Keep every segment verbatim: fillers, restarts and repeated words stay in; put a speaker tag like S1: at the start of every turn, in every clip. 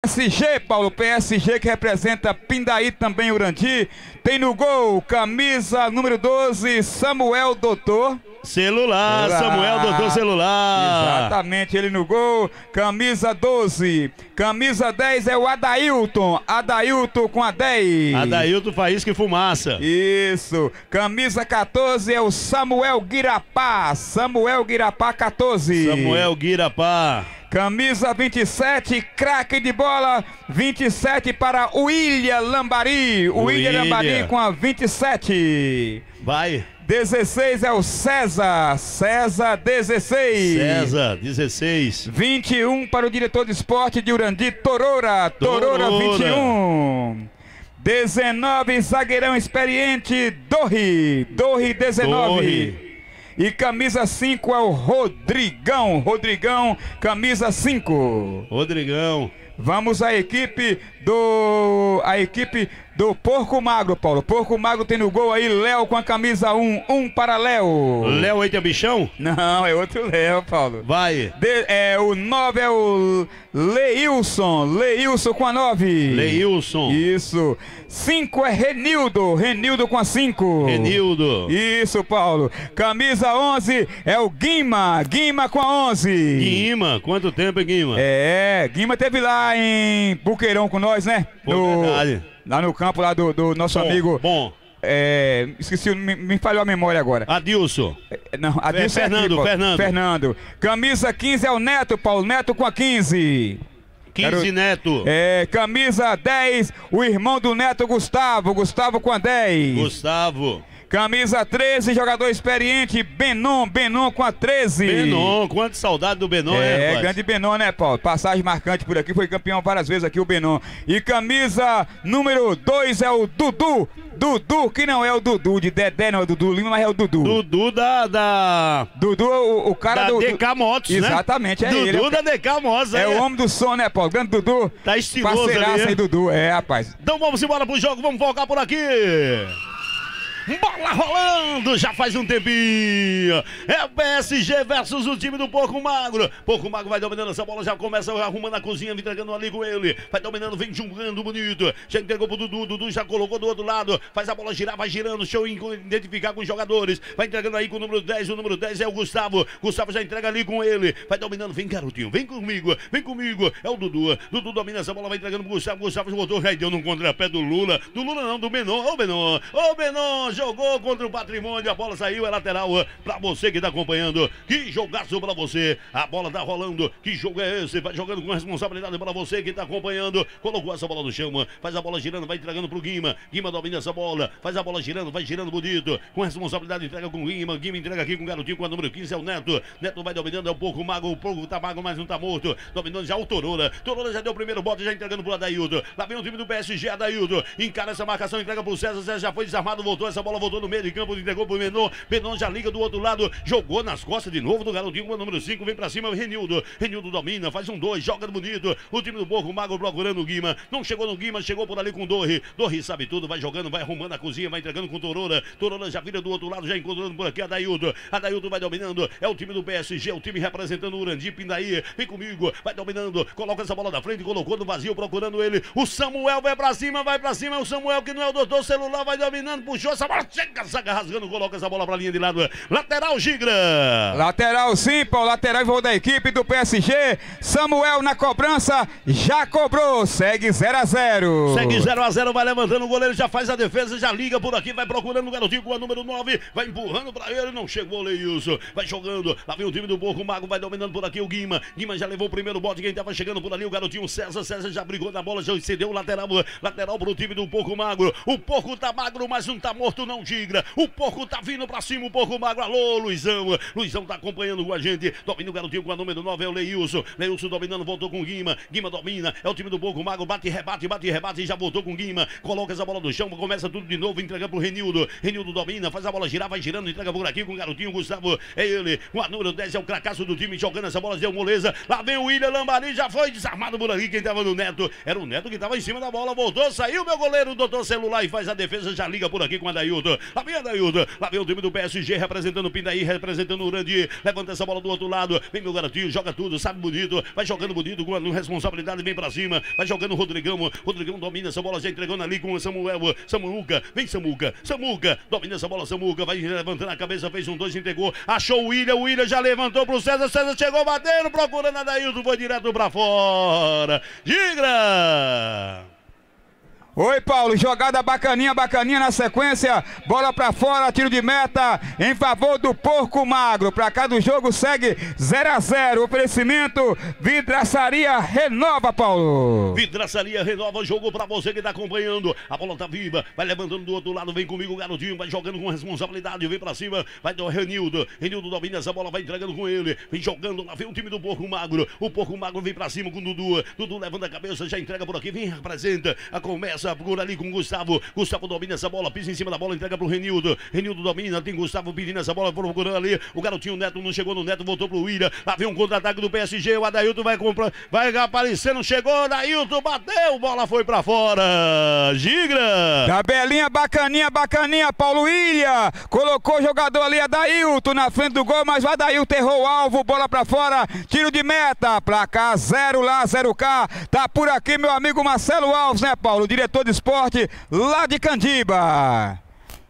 S1: S G, Paulo, P S G que representa Pindaí também, Urandi. Tem no gol, camisa número doze, Samuel Doutor.
S2: Celular, celular, Samuel Doutor Celular.
S1: Exatamente, ele no gol. Camisa doze. Camisa dez é o Adailton. Adailton com a dez.
S2: Adailton Faísca e Fumaça.
S1: Isso. Camisa quatorze é o Samuel Guirapá. Samuel Guirapá quatorze.
S2: Samuel Guirapá.
S1: Camisa vinte e sete, craque de bola, vinte e sete para o William Lambari. O William Lambari com a vinte e sete.
S2: Vai.
S1: dezesseis é o César. César, dezesseis.
S2: César, dezesseis.
S1: vinte e um para o diretor de esporte de Urandi, Torora. Torora, Torora. vinte e um. dezenove, zagueirão experiente, Dorri. Dorri, dezenove. Dorri. E camisa cinco é o Rodrigão. Rodrigão, camisa cinco.
S2: Rodrigão.
S1: Vamos à equipe do... A equipe do Porco Magro, Paulo. Porco Magro tem no gol aí Léo com a camisa um. Um para Léo.
S2: Léo aí tem bichão?
S1: Não, é outro Léo, Paulo.
S2: Vai.
S1: De, é, o nove é o Leilson. Leilson com a nove.
S2: Leilson.
S1: Isso. cinco é Renildo. Renildo com a cinco.
S2: Renildo.
S1: Isso, Paulo. Camisa onze é o Guima. Guima com a onze.
S2: Guima. Quanto tempo, Guima?
S1: É, Guima teve lá em Buqueirão com nós, né?
S2: Pô, no... verdade.
S1: Lá no campo lá do, do nosso
S2: bom,
S1: amigo.
S2: Bom.
S1: É, esqueci, me, me falhou a memória agora.
S2: Adilson.
S1: É, não, Adilson é
S2: Fernando,
S1: aqui,
S2: Fernando.
S1: Fernando. Camisa quinze é o Neto, Paulo. Neto com a quinze.
S2: quinze Era, Neto.
S1: É, camisa dez, o irmão do Neto, Gustavo. Gustavo com a dez.
S2: Gustavo.
S1: Camisa treze, jogador experiente, Benon, Benon com a treze.
S2: Benon, quanta saudade do Benon,
S1: é,
S2: é,
S1: grande Benon, né, Paulo? Passagem marcante por aqui, foi campeão várias vezes aqui o Benon. E camisa número dois é o Dudu. Dudu, que não é o Dudu de Dedé, não é o Dudu Lima, mas é o Dudu.
S2: Dudu da... da...
S1: Dudu, o, o cara
S2: da
S1: do...
S2: D K Motos, né?
S1: Exatamente, é
S2: Dudu
S1: ele.
S2: Dudu da D K Motos.
S1: É, é
S2: o
S1: homem do som, né, Paulo? Grande Dudu.
S2: Tá estiloso
S1: parceiraça
S2: ali,
S1: aí, Dudu. É, rapaz.
S2: Então vamos embora pro jogo, vamos focar por aqui. Bola rolando, já faz um tempinho. É o P S G versus o time do Porco Magro. Porco Magro vai dominando essa bola, já começa arrumando a cozinha, entregando ali com ele. Vai dominando, vem jogando bonito. Já entregou pro Dudu, Dudu já colocou do outro lado. Faz a bola girar, vai girando, show identificar com os jogadores. Vai entregando aí com o número dez, o número dez é o Gustavo. Gustavo já entrega ali com ele. Vai dominando, vem garotinho, vem comigo, vem comigo. É o Dudu, Dudu domina essa bola, vai entregando pro Gustavo. Gustavo voltou, já deu no contrapé do Lula. Do Lula não, do Benon, ô Benon, ô Benon. Jogou contra o Patrimônio, a bola saiu, é lateral pra você que tá acompanhando. Que jogaço pra você, a bola tá rolando. Que jogo é esse? Vai jogando com responsabilidade pra você que tá acompanhando. Colocou essa bola no chão, faz a bola girando, vai entregando pro Guima. Guima domina essa bola, faz a bola girando, vai girando bonito. Com responsabilidade, entrega com o Guima. Guima entrega aqui com o garotinho, com a número quinze, é o Neto. Neto vai dominando, é um pouco mago, o pouco tá mago, mas não tá morto. Dominando já o Torora. Torora já deu o primeiro bote, já entregando pro Adaildo. Lá vem o time do P S G, Adaildo. Encara essa marcação, entrega pro César. César já foi desarmado, voltou, essa bola voltou no meio de campo, entregou pro Benon. Benon já liga do outro lado, jogou nas costas de novo do garotinho com o número cinco, vem pra cima o Renildo. Renildo domina, faz um dois, joga bonito. O time do Porco Magro procurando o Guima. Não chegou no Guima, chegou por ali com o Dorri. Dorri sabe tudo, vai jogando, vai arrumando a cozinha, vai entregando com o Torora. Torora já vira do outro lado, já encontrando por aqui a Adaildo. Adaildo vai dominando, é o time do P S G, o time representando o Urandi, Pindaí. Vem comigo, vai dominando, coloca essa bola na frente, colocou no vazio, procurando ele. O Samuel vai pra cima, vai pra cima. É o Samuel que não é o doutor Celular, vai dominando, puxou essa bola, chega, saca rasgando, coloca essa bola pra linha de lado. Lateral, Gigra.
S1: Lateral sim, Paulo. Lateral em voo da equipe do P S G. Samuel na cobrança, já cobrou. Segue zero a zero.
S2: Segue zero a zero, vai levantando o goleiro, já faz a defesa, já liga por aqui, vai procurando o garotinho com a número nove, vai empurrando pra ele, não chegou o Leilson, vai jogando, lá vem o time do Porco Mago, vai dominando por aqui o Guima. Guima já levou o primeiro bote, quem tava chegando por ali, o garotinho César. César já brigou na bola, já cedeu o lateral, lateral pro time do Porco Magro. O Porco tá magro, mas não tá morto não, Gigra. O Porco tá vindo pra cima, o Porco Magro. Alô, Luizão. Luizão tá acompanhando com a gente. Domina o garotinho com a número nove, é o Leilson. Leilson dominando, voltou com o Guima. Guima domina, é o time do Porco Magro. Bate, rebate, bate, rebate e já voltou com o Guima. Coloca essa bola no chão, começa tudo de novo, entrega pro Renildo. Renildo domina, faz a bola girar, vai girando, entrega por aqui com o garotinho Gustavo. É ele, com a número dez, é o cracaço do time, jogando essa bola, deu moleza. Lá vem o William Lambari, já foi desarmado por ali. Quem tava no Neto, era o Neto que tava em cima da bola, voltou, saiu meu goleiro, o doutor Celular, e faz a defesa, já liga por aqui com a Daí. Adailton. Lá vem Adailton. Lá vem o time do P S G representando o Pindaí, representando o Urandi. Levanta essa bola do outro lado. Vem meu garotinho, joga tudo, sabe bonito. Vai jogando bonito com a responsabilidade, vem pra cima. Vai jogando o Rodrigão. Rodrigão domina essa bola, já entregando ali com o Samuel. Samuca, vem Samuca. Samuca, domina essa bola, Samuca. Vai levantando a cabeça, fez um dois, entregou. Achou o William, o William já levantou pro César. César chegou batendo, procurando a Adailton, foi direto pra fora. Gigra!
S1: Oi, Paulo, jogada bacaninha, bacaninha na sequência, bola pra fora, tiro de meta em favor do Porco Magro. Pra cá do jogo segue zero a zero, oferecimento Vidraçaria Renova, Paulo.
S2: Vidraçaria Renova, jogo pra você que tá acompanhando, a bola tá viva, vai levantando do outro lado, vem comigo o garotinho, vai jogando com responsabilidade, vem pra cima, vai do Renildo, Renildo domina essa bola, vai entregando com ele, vem jogando, lá vem o time do Porco Magro, o Porco Magro vem pra cima com o Dudu, Dudu levanta a cabeça, já entrega por aqui, vem, apresenta, a começa por ali com o Gustavo. Gustavo domina essa bola, pisa em cima da bola, entrega pro Renildo. Renildo domina, tem Gustavo pedindo essa bola, procurando ali. O garotinho Neto não chegou no Neto, voltou pro William. Lá vem um contra-ataque do P S G. O Adailton vai comprar, vai aparecendo, chegou. Adailton bateu, bola foi pra fora. Gigra!
S1: Tabelinha bacaninha, bacaninha. Paulo William colocou o jogador ali, Adailton, na frente do gol, mas o Adailton errou o alvo, bola pra fora, tiro de meta. Placar zero lá, zero cá. Tá por aqui meu amigo Marcelo Alves, né, Paulo? Diretor de esporte lá de Candiba.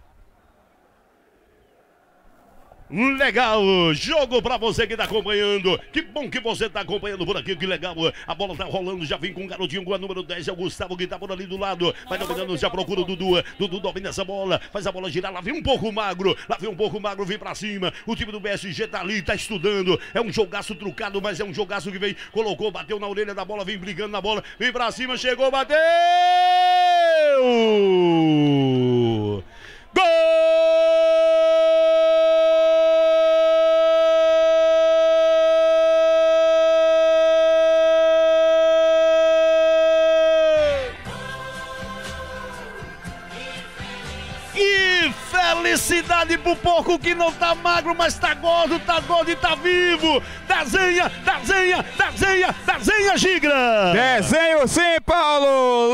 S2: Legal, jogo pra você que tá acompanhando. Que bom que você tá acompanhando por aqui, que legal. A bola tá rolando, já vem com o garotinho com a número dez, é o Gustavo que tá por ali do lado. Vai dominando, já procura o Dudu. Dudu domina essa bola, faz a bola girar. Lá vem um pouco magro, lá vem um pouco magro, vem pra cima. O time do B S G tá ali, tá estudando. É um jogaço trucado, mas é um jogaço que vem, colocou, bateu na orelha da bola, vem brigando na bola, vem pra cima, chegou, bateu! Gol! Felicidade pro porco que não tá magro, mas tá gordo, tá gordo e tá vivo. Desenha, desenha, desenha, desenha, Gigra.
S1: Desenho sim, Paulo.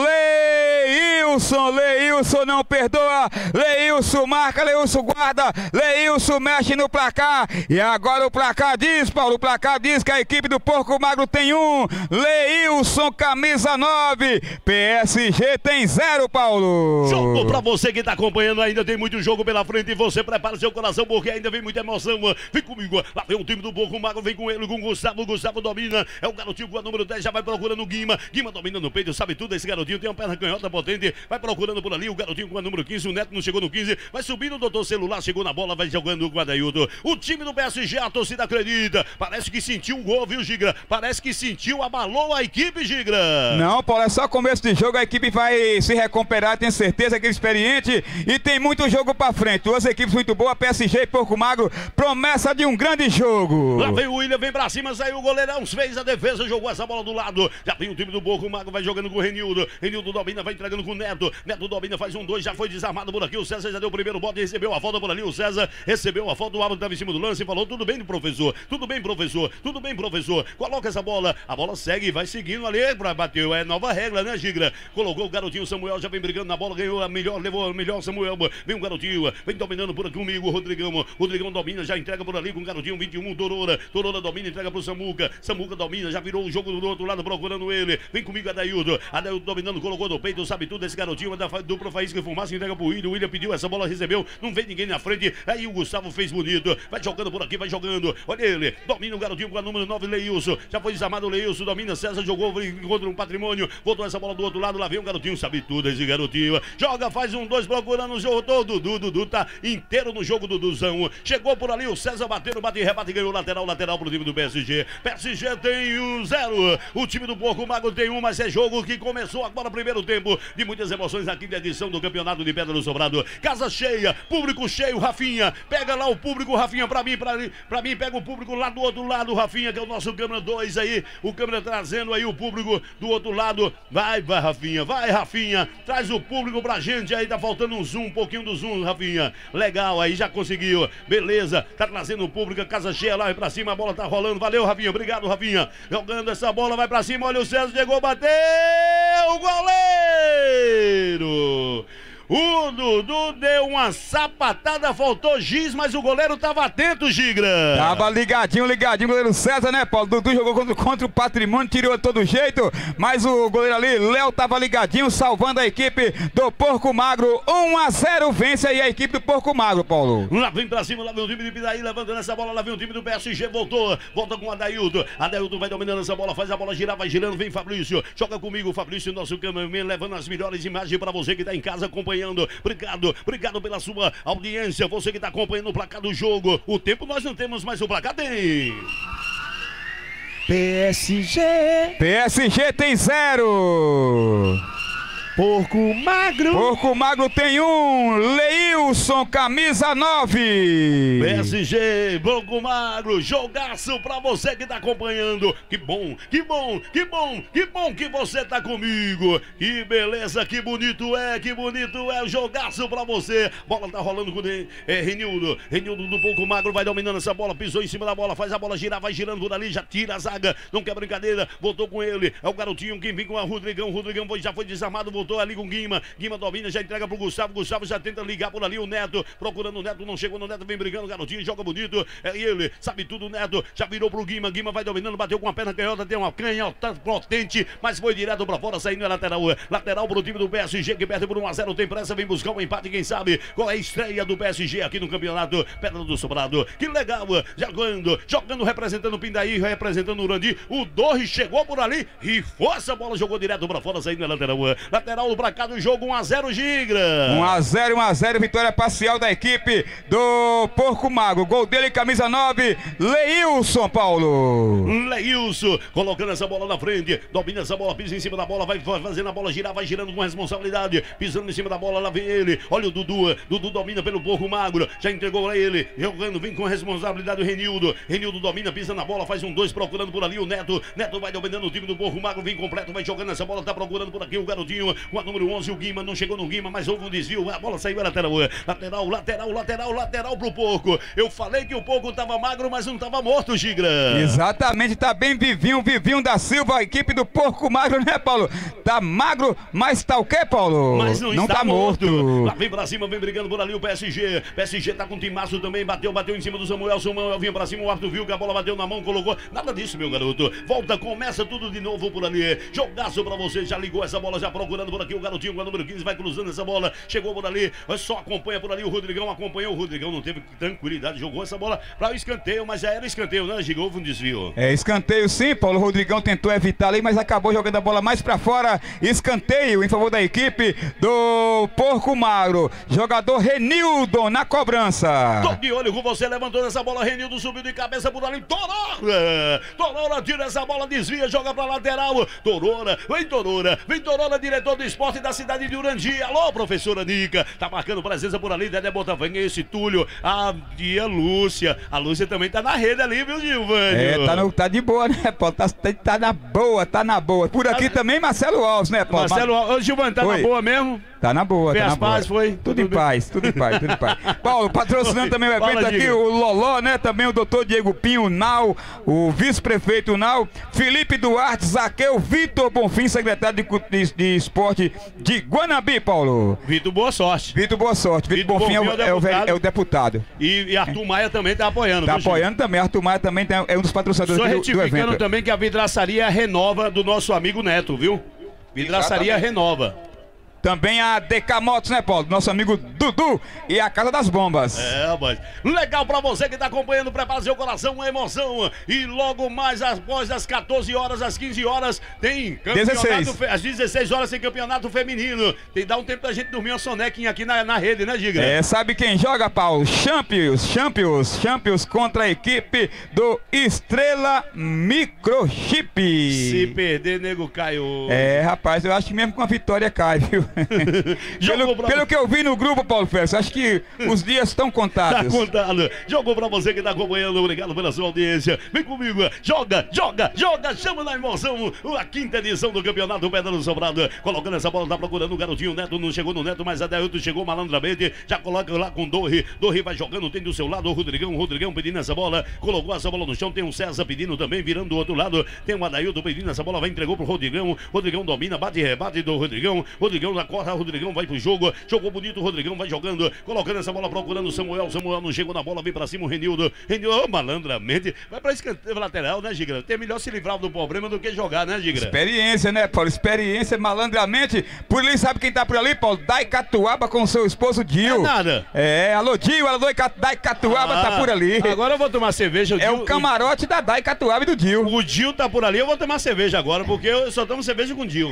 S1: Leilson, Leilson não perdoa. Leilson marca, Leilson guarda. Leilson mexe no placar. E agora o placar diz, Paulo, o placar diz que a equipe do Porco Magro tem um. Leilson, camisa nove. P S G tem zero, Paulo.
S2: Jogo pra você que tá acompanhando, ainda tem muito jogo pela frente e você prepara seu coração porque ainda vem muita emoção. Vem comigo, lá vem o time do Porco Magro, vem com ele, com o Gustavo. O Gustavo domina, é o garotinho com a número dez, já vai procurando o Guima. Guima domina no peito, sabe tudo, esse garotinho tem uma perna canhota potente, vai procurando por ali, o garotinho com a número quinze, o Neto não chegou no quinze, vai subindo o doutor Celular, chegou na bola, vai jogando com o Adailton. O time do P S G, a torcida acredita, parece que sentiu o gol, viu, Gigra? Parece que sentiu, abalou a equipe, Gigra.
S1: Não, Paulo, é só começo de jogo, a equipe vai se recuperar, tenho certeza, que é experiente e tem muito jogo pra frente. Duas equipes muito boas, P S G e Porco Magro, promessa de um grande jogo.
S2: Lá vem o William, vem pra cima, saiu o goleirão, fez a defesa, jogou essa bola do lado. Já vem o time do Porco Magro, vai jogando com o Renildo. Renildo domina, vai entregando com o Neto. Neto domina, faz um dois, já foi desarmado por aqui. O César já deu o primeiro bote, recebeu a falta por ali. O César recebeu a falta, o árbitro estava em cima do lance e falou: tudo bem, professor, tudo bem, professor, tudo bem, professor. Coloca essa bola, a bola segue, vai seguindo ali pra bater. É nova regra, né, Gigra? Colocou o garotinho Samuel, já vem brigando na bola, ganhou a melhor, levou a melhor Samuel. Vem o garotinho, vem dominando por aqui comigo, o Rodrigão. Rodrigão domina, já entrega por ali com o garotinho vinte e um, Torora. Torora domina, entrega pro Samuca. Samuca domina, já virou o jogo do outro lado, procurando ele. Vem comigo, Adailton. Adailton dominando, colocou no peito, sabe tudo. Esse garotinho da dupla faísca e fumaça, entrega pro William. O William pediu, essa bola recebeu. Não vem ninguém na frente. Aí o Gustavo fez bonito. Vai jogando por aqui, vai jogando. Olha ele, domina o garotinho com a número nove, Leilson. Já foi desarmado o Leilson, domina. César jogou, encontra um patrimônio. Voltou essa bola do outro lado, lá vem o garotinho, sabe tudo. Esse garotinho joga, faz um dois, procurando o jogo todo. Dudu, Dudu tá inteiro no jogo do Duduzão. Chegou por ali, o César bateu no bate e rebate, ganhou lateral, lateral pro time do P S G. P S G tem um zero. O time do Porco Magro tem um, mas é jogo que começou agora, primeiro tempo de muitas emoções aqui da edição do Campeonato de Pedra do Sobrado. Casa cheia, público cheio, Rafinha. Pega lá o público, Rafinha, pra mim, pra, pra mim, pega o público lá do outro lado, Rafinha, que é o nosso câmera dois aí. O câmera trazendo aí o público do outro lado. Vai, vai, Rafinha, vai, Rafinha. Traz o público pra gente aí, tá faltando um zoom, um pouquinho do zoom, Rafinha. Legal, aí já conseguiu. Beleza, tá trazendo o público, a casa cheia lá, vai pra cima, a bola tá rolando. Valeu, Rafinha, obrigado, Rafinha. Jogando essa bola, vai pra cima, olha o César, chegou, bateu, goleiro! O Dudu deu uma sapatada, faltou giz, mas o goleiro tava atento, Gigra.
S1: Tava ligadinho, ligadinho, goleiro César, né, Paulo? Dudu jogou contra, contra o Patrimônio, tirou de todo jeito, mas o goleiro ali, Léo, tava ligadinho, salvando a equipe do Porco Magro. um a zero vence aí a equipe do Porco Magro, Paulo.
S2: Lá vem pra cima, lá vem o time de Piraí, levantando essa bola, lá vem o time do P S G, voltou, volta com o Adailton. Adailton vai dominando essa bola, faz a bola girar, vai girando, vem Fabrício, joga comigo, Fabrício, nosso cameraman, levando as melhores imagens pra você que tá em casa acompanhando. Obrigado, obrigado pela sua audiência, você que tá acompanhando o placar do jogo. O tempo nós não temos, mas o placar tem.
S3: P S G.
S1: P S G tem zero.
S3: Porco Magro.
S1: Porco Magro tem um. Leilson, camisa nove.
S2: P S G, Porco Magro, jogaço pra você que tá acompanhando. Que bom, que bom, que bom, que bom que você tá comigo. Que beleza, que bonito é, que bonito é. Jogaço pra você. Bola tá rolando com ele. É Renildo, Renildo do Porco Magro vai dominando essa bola. Pisou em cima da bola, faz a bola girar, vai girando por ali, já tira a zaga. Não quer brincadeira, voltou com ele. É o garotinho que vem com a Rodrigão. Rodrigão já foi desarmado, voltou ali com o Guima, Guima domina, já entrega pro Gustavo, Gustavo já tenta ligar por ali o Neto, procurando o Neto, não chegou no Neto, vem brigando, garotinho, joga bonito, é ele, sabe tudo, Neto, já virou pro Guima, Guima vai dominando, bateu com a perna canhota, tem uma canhota potente, mas foi direto pra fora, saindo a lateral, lateral pro time do P S G, que perde por um a zero, tem pressa, vem buscar um empate, quem sabe, qual é a estreia do P S G aqui no campeonato Pedra do Sobrado, que legal, jogando, jogando, representando o Pindaí, representando o Urandi, o Dorri chegou por ali e força, a bola jogou direto pra fora, saindo a lateral, lateral pra do jogo, um a zero, Gigra.
S1: um a zero, um a zero, vitória parcial da equipe do Porco Magro. Gol dele, camisa nove, Leilson, Paulo.
S2: Leilson, colocando essa bola na frente, domina essa bola, pisa em cima da bola, vai fazendo a bola girar, vai girando com responsabilidade, pisando em cima da bola, lá vem ele, olha o Dudu, Dudu domina pelo Porco Magro, já entregou a ele, jogando, vem com responsabilidade o Renildo, Renildo domina, pisa na bola, faz um dois, procurando por ali o Neto, Neto vai dominando o time do Porco Magro, vem completo, vai jogando essa bola, tá procurando por aqui o garotinho, com a número onze, o Guima, não chegou no Guima, mas houve um desvio, a bola saiu a lateral, lateral, lateral, lateral, lateral pro Porco. Eu falei que o Porco tava magro, mas não tava morto, Gigra.
S1: Exatamente, tá bem vivinho, vivinho da Silva, a equipe do Porco Magro, né, Paulo? Tá magro, mas tá o quê, Paulo?
S2: Mas não,
S1: não
S2: está
S1: tá morto.
S2: morto. Lá vem pra cima, vem brigando por ali o P S G. P S G tá com o timaço também, bateu, bateu em cima do Samuel, Samuel vinha pra cima, o árbitro viu que a bola bateu na mão, colocou, nada disso, meu garoto. Volta, começa tudo de novo por ali. Jogaço pra você, já ligou essa bola, já procurando por aqui o garotinho com a número quinze, vai cruzando essa bola, chegou por ali, só acompanha por ali o Rodrigão, acompanhou o Rodrigão, não teve tranquilidade, jogou essa bola para o escanteio, mas já era escanteio, né, Giga? Houve um desvio.
S1: É, escanteio sim, Paulo. O Rodrigão tentou evitar ali, mas acabou jogando a bola mais pra fora. Escanteio em favor da equipe do Porco Magro. Jogador Renildo na cobrança.
S2: Tô de olho com você, levantou essa bola, Renildo subiu de cabeça por ali, Torora! Torora tira essa bola, desvia, joga pra lateral, Torora, vem Torora, vem Torora, diretor do esporte da cidade de Urandi. Alô, professora Nica, tá marcando presença por ali, Dedé Botafogo, esse Túlio, a tia Lúcia, a Lúcia também tá na rede ali, viu, Gilvânio?
S1: É, tá, no, tá de boa, né, Paulo? Tá, tá na boa, tá na boa. Por aqui tá... também Marcelo Alves, né, Paulo?
S2: Marcelo Alves, ô Gilvânio, tá
S1: Oi.
S2: na boa mesmo?
S1: Tá na boa,
S2: Fez
S1: tá na
S2: as
S1: boa.
S2: pazes, foi?
S1: Tudo,
S2: Tudo
S1: em
S2: bem?
S1: paz, tudo em paz, tudo em paz. Paulo, patrocinando também o evento
S2: Fala,
S1: aqui,
S2: diga.
S1: o Loló, né? Também o doutor Diego Pinho, Nau, o vice-prefeito Nau, Felipe Duarte, Zaqueu, Vitor Bonfim, secretário de, de, de esporte de Guanabi, Paulo.
S2: Vitor, boa sorte.
S1: Vitor, boa sorte. Vitor Bonfim é o, é, o, é o deputado.
S2: E, e Arthur Maia também tá apoiando.
S1: Tá
S2: viu,
S1: apoiando
S2: gente?
S1: também. Arthur Maia também tem, é um dos patrocinadores
S2: Só
S1: do, do
S2: retificando
S1: evento.
S2: também que a vidraçaria renova do nosso amigo Neto, viu? Vidraçaria
S1: Exatamente.
S2: renova.
S1: Também a D K Motos, né, Paulo? Nosso amigo Dudu e a Casa das Bombas.
S2: É, rapaz. Legal pra você que tá acompanhando, prepara seu coração, uma emoção. E logo mais, após as quatorze horas, às quinze horas, tem campeonato.
S1: dezesseis.
S2: Fe... Às dezesseis horas tem campeonato feminino. Tem dá um tempo pra gente dormir uma sonequinha aqui na, na rede, né, Giga?
S1: É, sabe quem joga, Paulo? Champions, Champions, Champions contra a equipe do Estrela Microchip.
S2: Se perder, nego caiu.
S1: É, rapaz, eu acho que mesmo com a vitória cai, viu? pelo,
S2: pra...
S1: pelo que eu vi no grupo, Paulo Félix, acho que os dias estão contados.
S2: Tá contado. Jogou pra você que tá acompanhando. Obrigado pela sua audiência. Vem comigo. Joga, joga, joga. Chama na emoção. A quinta edição do campeonato Pedra do Sobrado. Colocando essa bola, tá procurando o garotinho. Neto não chegou no Neto, mas a Adelto chegou malandramente. Já coloca lá com o Dorri. Dorri vai jogando, tem do seu lado o Rodrigão. O Rodrigão pedindo essa bola. Colocou essa bola no chão. Tem o César pedindo também, virando do outro lado. Tem o Adailton pedindo essa bola. Vai, entregou pro Rodrigão. Rodrigão domina, bate e rebate do Rodrigão. Rodrigão corta, Rodrigão vai pro jogo, jogou bonito, o Rodrigão vai jogando, colocando essa bola, procurando o Samuel, Samuel não chegou na bola, vem pra cima o Renildo, Renildo, oh, malandramente, vai pra escanteio lateral, né, Gigra? Tem melhor se livrar do problema do que jogar, né, Gigra?
S1: Experiência, né, Paulo? Experiência, malandramente. Por ali, sabe quem tá por ali, Paulo? Daicatuaba com seu esposo Dil.
S2: É nada.
S1: É, alô Dil, alô Daicatuaba, ah, tá por ali.
S2: Agora eu vou tomar cerveja. O
S1: é
S2: Dil,
S1: o camarote o... da Daicatuaba e do Dil.
S2: O Dil tá por ali, eu vou tomar cerveja agora, porque eu só tomo cerveja com o Dil.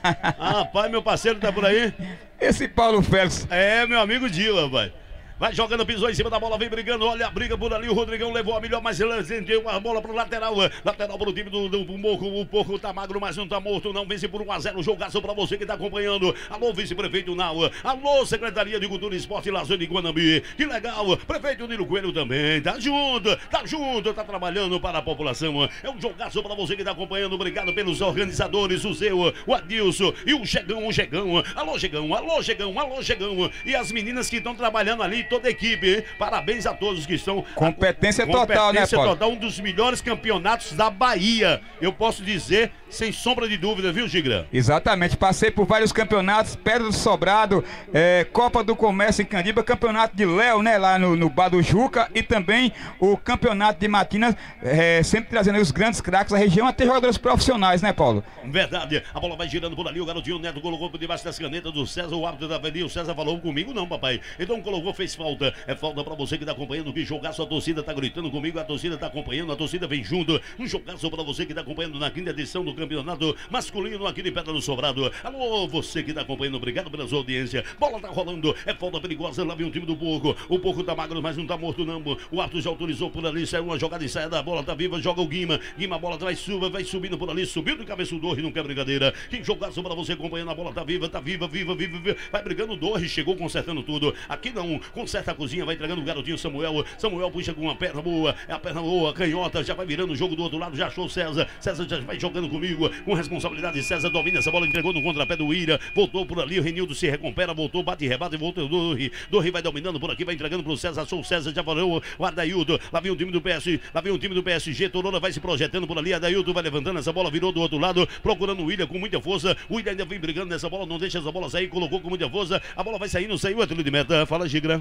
S2: Ah, rapaz, meu parceiro tá por aí.
S1: Esse Paulo Félix.
S2: É, meu amigo Dil, rapaz. Vai jogando, pisou em cima da bola, vem brigando, olha a briga por ali, o Rodrigão levou a melhor, mas ele deu a bola pro lateral, lateral pro time do, do, do Moco, o Porco tá magro, mas não tá morto, não, vence por um a zero, jogaço pra você que tá acompanhando, alô vice-prefeito Nau, alô Secretaria de Cultura, Esporte e Lazer de Guanambi, que legal, prefeito Nilo Coelho também, tá junto, tá junto, tá trabalhando para a população, é um jogaço pra você que tá acompanhando, obrigado pelos organizadores, o Zeu, o Adilson e o Chegão, o Chegão, alô Chegão, alô Chegão, alô Chegão, e as meninas que estão trabalhando ali, toda a equipe, hein? Parabéns a todos que estão.
S1: Competência, a... total,
S2: Competência
S1: né, Paulo?
S2: total, um dos melhores campeonatos da Bahia. Eu posso dizer, sem sombra de dúvida, viu, Gigra?
S1: Exatamente, passei por vários campeonatos, Pedra do Sobrado, é, Copa do Comércio em Candiba, campeonato de Léo, né, lá no, no Bar do Juca, e também o campeonato de Matinas, é, sempre trazendo os grandes craques da região, até jogadores profissionais, né, Paulo?
S2: Verdade, a bola vai girando por ali, o garotinho Neto colocou por debaixo das canetas do César, o árbitro da Avenida, o César falou comigo, não, papai. Então colocou, fez falta, é falta pra você que tá acompanhando, que jogaço, a torcida tá gritando comigo, a torcida tá acompanhando, a torcida vem junto, um jogaço pra você que tá acompanhando na quinta edição do campeonato masculino aqui de Pedra do Sobrado. Alô, você que tá acompanhando, obrigado pela sua audiência, bola tá rolando, é falta perigosa, lá vem o time do Porco, o Porco tá magro, mas não tá morto não, o árbitro já autorizou por ali, saiu uma jogada e saia da bola, tá viva, joga o Guima, Guima, a bola vai subindo, vai subindo por ali, subiu de cabeça o Dorri, não quer brincadeira, que jogaço pra você acompanhando, a bola tá viva, tá viva, viva, viva, viva. Vai brigando o Dorri, chegou consertando tudo, aqui não, conserta a cozinha, vai entregando o garotinho Samuel, Samuel puxa com uma perna boa, é a perna boa, canhota, já vai virando o jogo do outro lado, já achou o César, César já vai jogando comigo, com responsabilidade, César domina essa bola, entregou no contrapé do Ira, voltou por ali, o Renildo se recupera, voltou, bate e rebate, voltou o Dorri, Dorri vai dominando por aqui, vai entregando pro César, achou o César, já falou o Adaildo, lá vem o time do P S, lá vem o time do P S G, Torona vai se projetando por ali, Adaildo vai levantando essa bola, virou do outro lado, procurando o William com muita força, o William ainda vem brigando nessa bola, não deixa essa bola sair, colocou com muita força, a bola vai saindo, saiu, é tiro de meta, fala Gigra.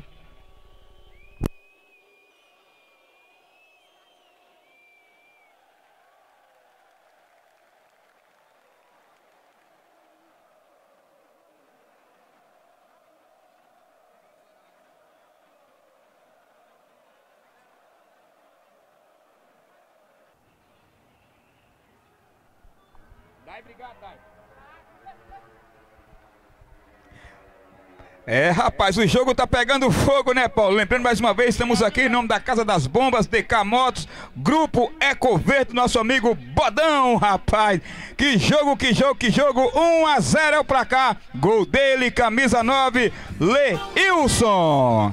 S1: Dai, obrigado, Dai. É, rapaz, o jogo tá pegando fogo, né, Paulo? Lembrando mais uma vez, estamos aqui em nome da Casa das Bombas, D K Motos, Grupo Ecoverde, nosso amigo Bodão, rapaz. Que jogo, que jogo, que jogo. um a zero é o placar. Gol dele, camisa nove, Leilson.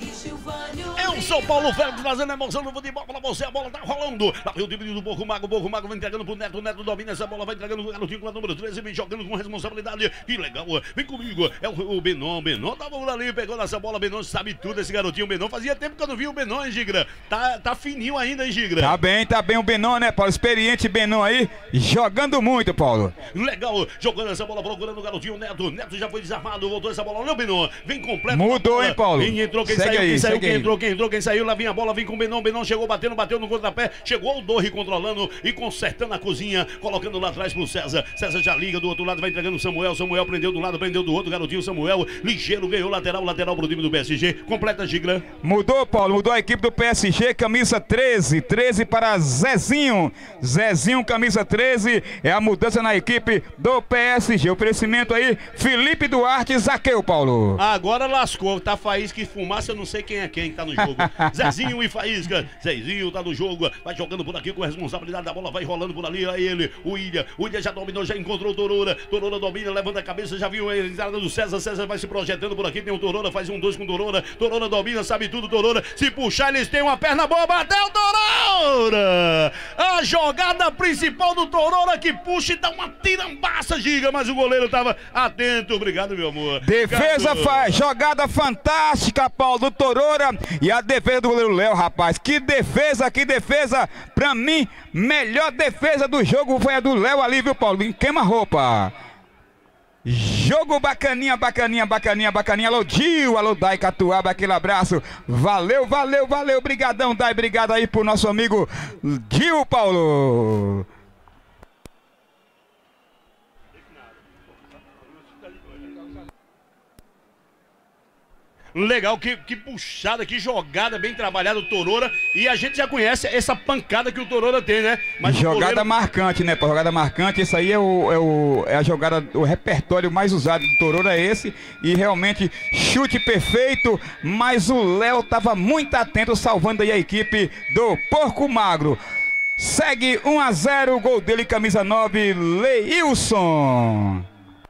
S2: É o São Paulo Félix fazendo emoção no futebol pra você, a bola tá rolando. Lá vem o time do Porco Mago, o Porco Mago vai entregando pro Neto, o Neto domina essa bola, vai entregando pro garotinho com a número treze, vem jogando com responsabilidade. Que legal, vem comigo, é o, o Benon, o Benon tava por ali, pegou nessa bola, Benon sabe tudo, esse garotinho, o Benon. Fazia tempo que eu não vi o Benon, hein, Gigra? Tá, tá fininho ainda, hein, Gigra?
S1: Tá bem, tá bem o Benon, né, Paulo? Experiente Benon aí, jogando muito, Paulo.
S2: Legal, jogando essa bola, procurando o garotinho, o Neto. Neto já foi desarmado, voltou essa bola, olha o Benon, vem completo.
S1: Mudou, hein, Paulo?
S2: Quem entrou, quem
S1: segue
S2: saiu,
S1: aí,
S2: quem saiu, quem
S1: aí.
S2: entrou, quem entrou, quem saiu, lá vem a bola, vem com o Benon, Benon chegou batendo, bateu no contrapé, chegou o Dorri controlando e consertando a cozinha, colocando lá atrás pro César, César já liga do outro lado, vai entregando o Samuel, Samuel prendeu do lado, prendeu do outro, garotinho Samuel, ligeiro, ganhou lateral, lateral pro time do P S G, completa Gigra.
S1: Mudou, Paulo, mudou a equipe do P S G, camisa treze, treze para Zezinho, Zezinho, camisa treze, é a mudança na equipe do P S G, oferecimento aí, Felipe Duarte e Zaqueu, Paulo.
S2: Agora lascou, tá Faísca e Fumaça, eu não sei quem é quem que tá no jogo, Zezinho e Faísca, Zezinho tá no jogo, vai jogando por aqui com a responsabilidade da bola, vai rolando por ali, aí ele, o Ilha, o Ilha já dominou, já encontrou o Torora, Torora domina, levanta a cabeça, já viu a entrada do César, César vai se projetando por aqui, tem o Torora, faz um dois com o Torora, Torora domina, sabe tudo, Torora, se puxar eles têm uma perna boa, bateu o Torora, a jogada principal do Torora que puxa e dá uma tirambaça, Giga, mas o goleiro tava atento, obrigado meu amor.
S1: Defesa faz, jogada fantástica, Paulo, do Torora, e a defesa do goleiro Léo, rapaz, que defesa, que defesa, pra mim, melhor defesa do jogo foi a do Léo ali, viu, Paulo, em queima-roupa. Jogo bacaninha, bacaninha, bacaninha, bacaninha. Alô, Dil, alô, Dai Catuaba, aquele abraço. Valeu, valeu, valeu. Brigadão, Dai. Obrigado aí pro nosso amigo Dil, Paulo.
S2: Legal, que, que puxada, que jogada bem trabalhada o Torora. E a gente já conhece essa pancada que o Torora tem, né?
S1: Mas jogada goleiro... marcante, né? Jogada marcante, esse aí é, o, é, o, é a jogada, o repertório mais usado do Torora é esse. E realmente, chute perfeito, mas o Léo tava muito atento, salvando aí a equipe do Porco Magro. Segue um a zero, o gol dele, camisa nove, Leilson.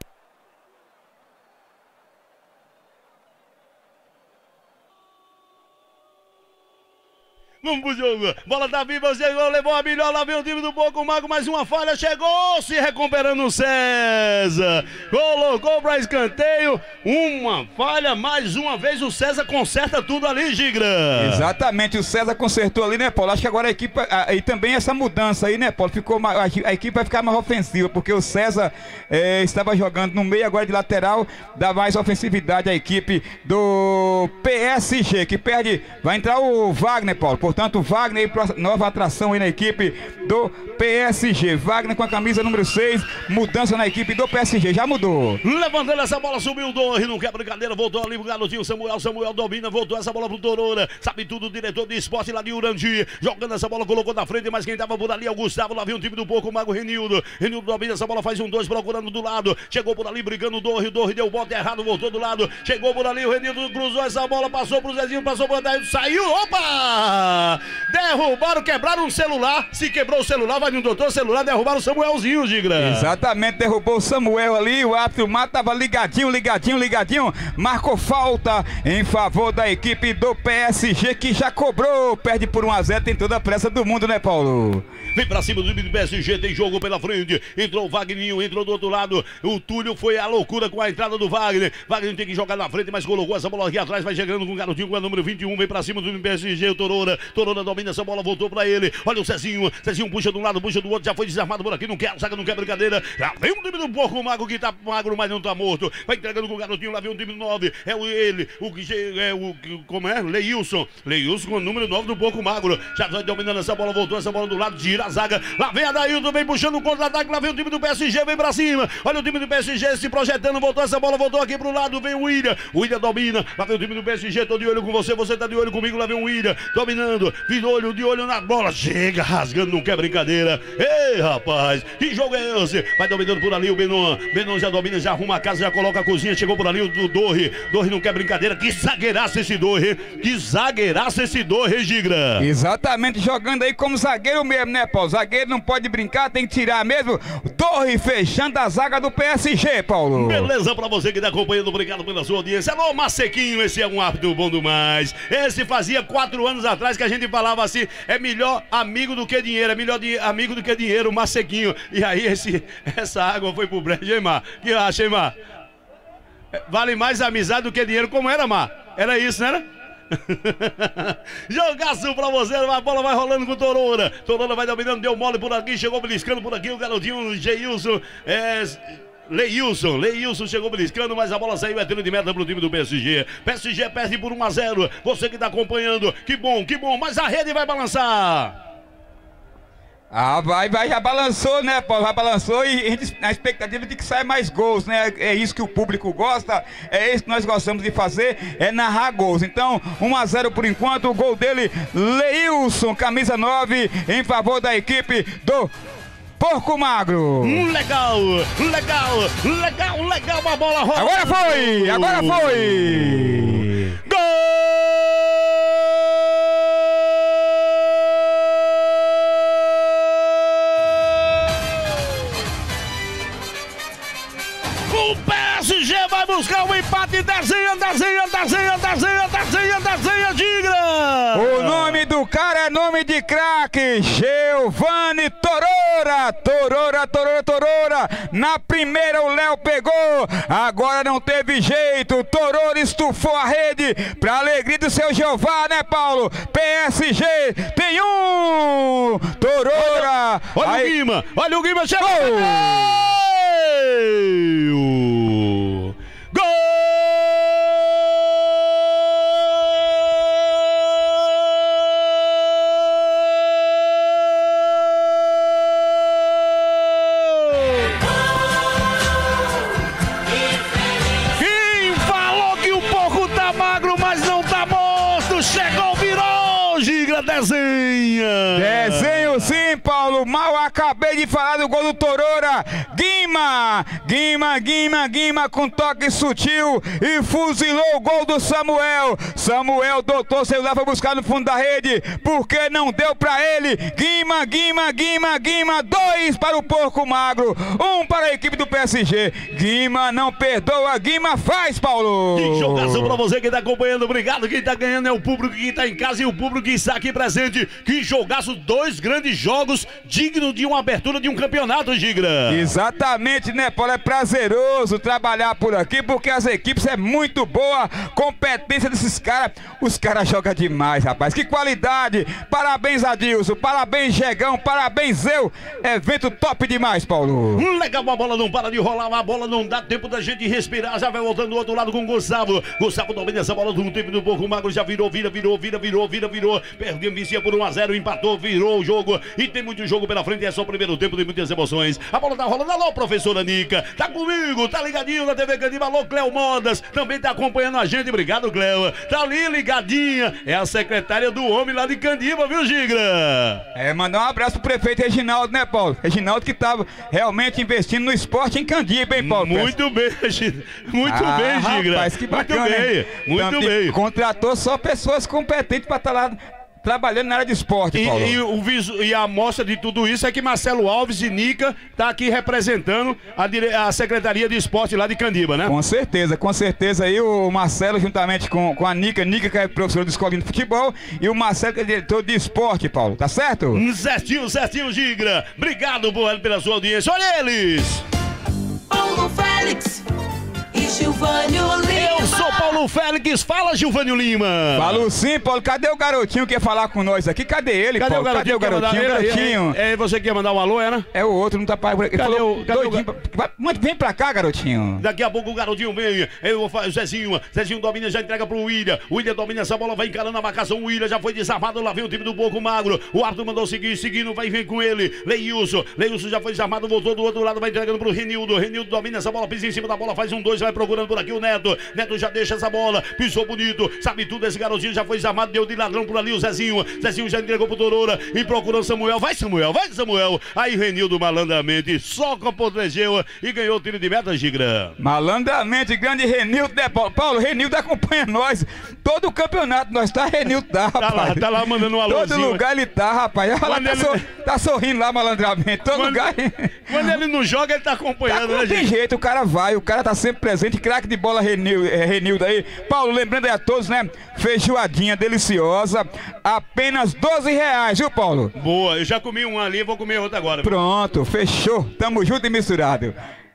S2: Vamos pro jogo, bola da Viva, chegou, levou a melhor, lá vem o time do Porco Magro, mais uma falha, chegou, se recuperando o César, colocou para escanteio, uma falha, mais uma vez o César conserta tudo ali, Gigra.
S1: Exatamente, o César consertou ali, né, Paulo? Acho que agora a equipe, a, e também essa mudança aí, né, Paulo, ficou mais, a, a equipe vai ficar mais ofensiva, porque o César é, estava jogando no meio, agora de lateral, dá mais ofensividade à equipe do P S G, que perde, vai entrar o Wagner, Paulo. Portanto, Wagner, nova atração aí na equipe do P S G. Wagner com a camisa número seis, mudança na equipe do P S G, já mudou.
S2: Levantando essa bola, subiu o Dorri, não quer brincadeira, voltou ali o garotinho Samuel, Samuel domina, voltou essa bola pro Torora, sabe tudo, o diretor de esporte lá de Urandi, jogando essa bola, colocou na frente, mas quem tava por ali é o Gustavo, lá vem o time do Porco Magro, Renildo, Renildo domina essa bola, faz um dois, procurando do lado, chegou por ali, brigando o Dorri, o Dorri deu o bote errado, voltou do lado, chegou por ali, o Renildo cruzou essa bola, passou pro Zezinho, passou pro Adair, saiu, opa! Derrubaram, quebraram o celular. Se quebrou o celular, vai no doutor celular, derrubaram o Samuelzinho, Gigra.
S1: Exatamente, derrubou o Samuel ali. O árbitro Mato tava ligadinho, ligadinho, ligadinho. Marcou falta em favor da equipe do P S G, que já cobrou. Perde por um a zero, tem toda a pressa do mundo, né, Paulo?
S2: Vem pra cima do time do P S G, tem jogo pela frente. Entrou o Wagninho, entrou do outro lado. O Túlio foi a loucura com a entrada do Wagner. Wagner tem que jogar na frente, mas colocou essa bola aqui atrás. Vai chegando com o garotinho com a número vinte e um. Vem pra cima do time do P S G, o Torora. Torora domina essa bola, voltou pra ele. Olha o Cezinho. Cezinho puxa de um lado, puxa do outro. Já foi desarmado por aqui. Não quer, saca, não quer brincadeira. Já vem o time do Porco Magro que tá magro, mas não tá morto. Vai entregando com o garotinho. Lá vem o time nove. É o ele. O que é o. Como é? Leilson. Leilson com o número nove do Porco Magro. Já vai dominando essa bola, voltou essa bola do lado, gira a zaga. Lá vem a Dailton, vem puxando o contra-ataque. Lá vem o time do P S G, vem pra cima. Olha o time do P S G se projetando. Voltou essa bola, voltou aqui pro lado. Vem o William. O William domina. Lá vem o time do P S G. Tô de olho com você, você tá de olho comigo. Lá vem o William dominando. De olho, de olho na bola. Chega rasgando, não quer brincadeira. Ei, rapaz, que jogo é esse? Vai dominando por ali o Benon. Benon já domina, já arruma a casa, já coloca a cozinha. Chegou por ali o, o Dorri. Dorri não quer brincadeira. Que zagueiraça esse Dorri. Que zagueiraça esse Dorri, Gigra.
S1: Exatamente, jogando aí como zagueiro mesmo, né, Paulo? Zagueiro não pode brincar, tem que tirar mesmo. Dorri fechando a zaga do P S G, Paulo.
S2: Beleza pra você que tá acompanhando, obrigado pela sua audiência. Alô, Macequinho, esse é um árbitro bom demais. Esse fazia quatro anos atrás que a gente falava assim, é melhor amigo do que dinheiro, é melhor de, amigo do que dinheiro, o Macequinho. E aí esse, essa água foi pro brejo, hein, Mar? Que acha, hein, Mar? Vale mais amizade do que dinheiro, como era, Mar? Era isso, não era? Jogaço pra você, a bola vai rolando com o Torora. Torora vai dominando, deu mole por aqui, chegou beliscando por aqui o garotinho Geilson. É... Leilson, Leilson chegou beliscando, mas a bola saiu, é tiro de meta pro time do P S G. P S G perde por um a zero. Você que tá acompanhando, que bom, que bom, mas a rede vai balançar.
S1: Ah, vai, vai, já balançou, né, Paulo? Já balançou e a, gente, a expectativa de que saia mais gols, né? É isso que o público gosta, é isso que nós gostamos de fazer, é narrar gols. Então, um a zero por enquanto, o gol dele, Leilson, camisa nove, em favor da equipe do Porco Magro.
S2: Legal, legal, legal, legal, a bola rola.
S1: Agora foi, agora foi.
S2: Gol! O P S G vai buscar o empate, desenha, desenha, desenha, desenha, desenha, desenha, Gigra!
S1: O nome do cara é nome de craque, Giovanni Torora, Torora, Torora, Torora. Na primeira o Léo pegou, agora não teve jeito, Torora estufou a rede, pra alegria do seu Jeová, né, Paulo? P S G tem um, Torora.
S2: Olha, olha
S1: aí...
S2: o Guima, olha o Guima, chegou!
S1: Oh!
S2: desenha.
S1: Desenho sim, Paulo. Mal acabei de falar do gol do Torora. Guima, Guima, Guima, Guima com toque sutil e fuzilou o gol do Samuel. Samuel, doutor celular, foi buscar no fundo da rede, porque não deu pra ele. Guima, Guima, Guima, Guima, dois para o Porco Magro, um para a equipe do P S G. Guima não perdoa, Guima faz, Paulo.
S2: Que jogação pra você que tá acompanhando. Obrigado, quem tá ganhando é o público que tá em casa e o público que está aqui presente. Que jogaço, dois grandes jogos dignos de uma abertura de um campeonato, Gigra.
S1: Exatamente, né, Paulo? É prazeroso trabalhar por aqui, porque as equipes é muito boa, competência desses caras. Os caras jogam demais, rapaz. Que qualidade. Parabéns, Adilson. Parabéns, Gegão. Parabéns, eu. Evento top demais, Paulo.
S2: Legal, a bola não para de rolar, a bola não dá tempo da gente respirar. Já vai voltando do outro lado com o Gustavo. Gustavo domina essa bola do tempo do Porco Magro. Já virou, vira, virou, vira, virou, vira, virou. Perdeu, vicia por um a zero, empatou, virou o jogo. E tem muito jogo pela frente. É só o primeiro tempo, tem muitas emoções. A bola tá rolando. Alô, professora Nica. Tá comigo, tá ligadinho na T V Candiba. Alô, Cleo Modas. Também tá acompanhando a gente. Obrigado, Cleo. Tá ali ligadinha. É a secretária do homem lá de Candiba, viu, Gigra?
S1: É, mandar um abraço pro prefeito Reginaldo, né, Paulo? Reginaldo que tava realmente investindo no esporte em Candiba, hein, Paulo?
S2: Muito bem, muito
S1: ah,
S2: bem, Gigra.
S1: Rapaz, que bacana,
S2: muito bem,
S1: hein?
S2: muito
S1: Tanto
S2: bem.
S1: Contratou só pessoas competentes pra estar lá trabalhando na área de esporte,
S2: e,
S1: Paulo.
S2: E, o visu, e a amostra de tudo isso é que Marcelo Alves e Nica tá aqui representando a, dire, a Secretaria de Esporte lá de Candiba, né?
S1: Com certeza, com certeza aí o Marcelo juntamente com, com a Nica, Nica que é professor de escolinha de futebol e o Marcelo que é diretor de esporte, Paulo, tá certo?
S2: Certinho, certinho, Gigra. Obrigado por, pela sua audiência. Olha eles!
S4: Paulo Félix e Gilvânio Lima.
S2: Eu sou Paulo Félix, fala Gilvânio Lima.
S1: Falo sim, Paulo. Cadê o garotinho que ia falar com nós aqui? Cadê ele,
S2: Cadê
S1: Paulo?
S2: o garotinho?
S1: Cadê o garotinho?
S2: Mandar,
S1: garotinho?
S2: É, é, é você que ia mandar um alô, era?
S1: É o outro, não tá para. Ele
S2: cadê
S1: falou,
S2: o, cadê
S1: doidinho,
S2: o...
S1: pra... Vai, vem pra cá, garotinho.
S2: Daqui a pouco o garotinho vem. Eu vou fazer o Zezinho. Zezinho domina, já entrega pro William. O William domina essa bola, vai encarando a marcação. O William já foi desarmado. Lá vem o time do Porco Magro. O árbitro mandou seguir, seguindo, vai vem com ele. Leilson. Leilson já foi desarmado, voltou do outro lado, vai entregando pro Renildo. Renildo domina essa bola, pisa em cima da bola, faz um dois, vai procurando por aqui o Neto. Neto já deixa essa bola, pisou bonito, sabe tudo esse garotinho, já foi desarmado, deu de ladrão por ali o Zezinho. Zezinho já entregou pro Torora e procurando Samuel. Vai, Samuel, vai, Samuel. Aí Renildo malandramente soca, protegeu e ganhou o tiro de meta, Gigra.
S1: Malandramente, grande Renildo, né, Paulo? Paulo, Renildo acompanha nós. Todo o campeonato nós tá, Renildo tá, rapaz.
S2: Tá lá, tá lá mandando um alôzinho.
S1: Todo lugar ele tá, rapaz. Olha lá, tá,
S2: ele...
S1: sor... tá sorrindo lá malandramente. Todo
S2: quando...
S1: lugar.
S2: Quando ele não joga, ele tá acompanhando,
S1: tá,
S2: né,
S1: não tem
S2: gente?
S1: jeito, o cara vai, o cara tá sempre presente. Craque de bola Renildo, é, Renildo aí. Paulo, lembrando aí a todos, né? Feijoadinha deliciosa, apenas doze reais, viu, Paulo?
S2: Boa, eu já comi um ali, vou comer outra agora.
S1: Pronto, fechou. Tamo junto e misturado.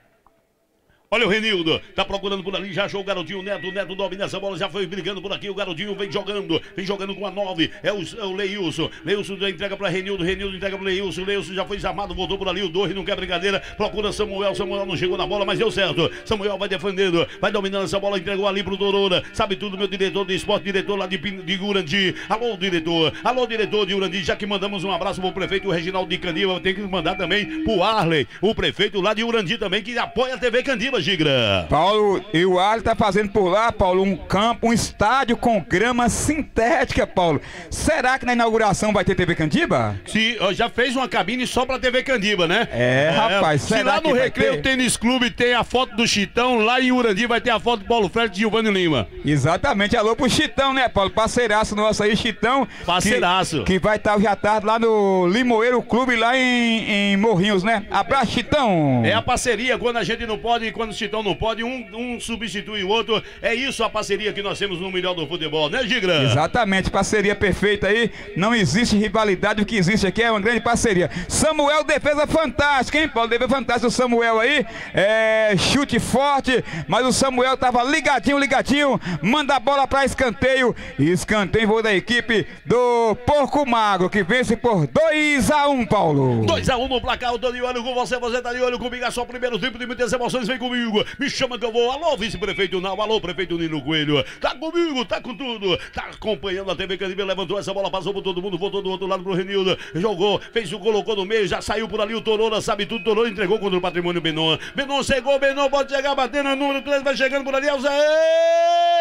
S2: Olha o Renildo, tá procurando por ali, já achou o garotinho, o Neto, o Neto domina essa bola, já foi brigando por aqui, o garotinho vem jogando, vem jogando com a nove, é o, é o Leilson, Leilson já entrega pra Renildo, Renildo entrega pro Leilson, Leilson já foi desarmado, voltou por ali, o Dorri não quer brincadeira, procura Samuel, Samuel não chegou na bola, mas deu certo, Samuel vai defendendo, vai dominando essa bola, entregou ali pro Torora, sabe tudo, meu diretor de esporte, diretor lá de, de Urandi, alô diretor, alô diretor de Urandi, já que mandamos um abraço pro prefeito Reginaldo de Candiba, tem que mandar também pro Arley, o prefeito lá de Urandi também, que apoia a T V Candiba, Gigra.
S1: Paulo, e o Arley tá fazendo por lá, Paulo, um campo, um estádio com grama sintética, Paulo. Será que na inauguração vai ter T V Candiba?
S2: Sim, já fez uma cabine só pra T V Candiba, né?
S1: É, é rapaz,
S2: se
S1: será
S2: lá no
S1: que
S2: Recreio
S1: vai ter?
S2: Tênis Clube tem a foto do Chitão, lá em Urandi vai ter a foto do Paulo Félix e Gilvânio Lima.
S1: Exatamente, alô pro Chitão, né, Paulo? Parceiraço nosso aí, Chitão.
S2: Parceiraço.
S1: Que, que vai estar hoje à tarde lá no Limoeiro Clube, lá em, em Morrinhos, né? Abraço, Chitão.
S2: É a parceria, quando a gente não pode e quando o Chitão não pode, um, um substitui o outro. É isso a parceria que nós temos no melhor do futebol, né, Gigra?
S1: Exatamente, parceria perfeita aí. Não existe rivalidade, o que existe aqui é uma grande parceria. Samuel, defesa fantástica, hein, Paulo? Defesa fantástica o Samuel aí. É, chute forte, mas o Samuel tava ligadinho, ligadinho. Manda a bola pra escanteio. Escanteio voo da equipe do Porco Magro, que vence por dois a um, Paulo.
S2: dois a um no placar, eu tô de olho com você, você tá de olho comigo. É só o primeiro tempo de muitas emoções, vem comigo. Me chama que eu vou. Alô, vice-prefeito não, alô, prefeito Nino Coelho. Tá comigo, tá com tudo. Tá acompanhando a T V Candiba, levantou essa bola, passou por todo mundo, voltou do outro lado pro Renildo. Jogou, fez o, colocou no meio, já saiu por ali o Torora, sabe tudo. Torora entregou contra o Patrimônio Benon. Benon chegou, Benon pode chegar batendo, número três vai chegando por ali, é o Zé.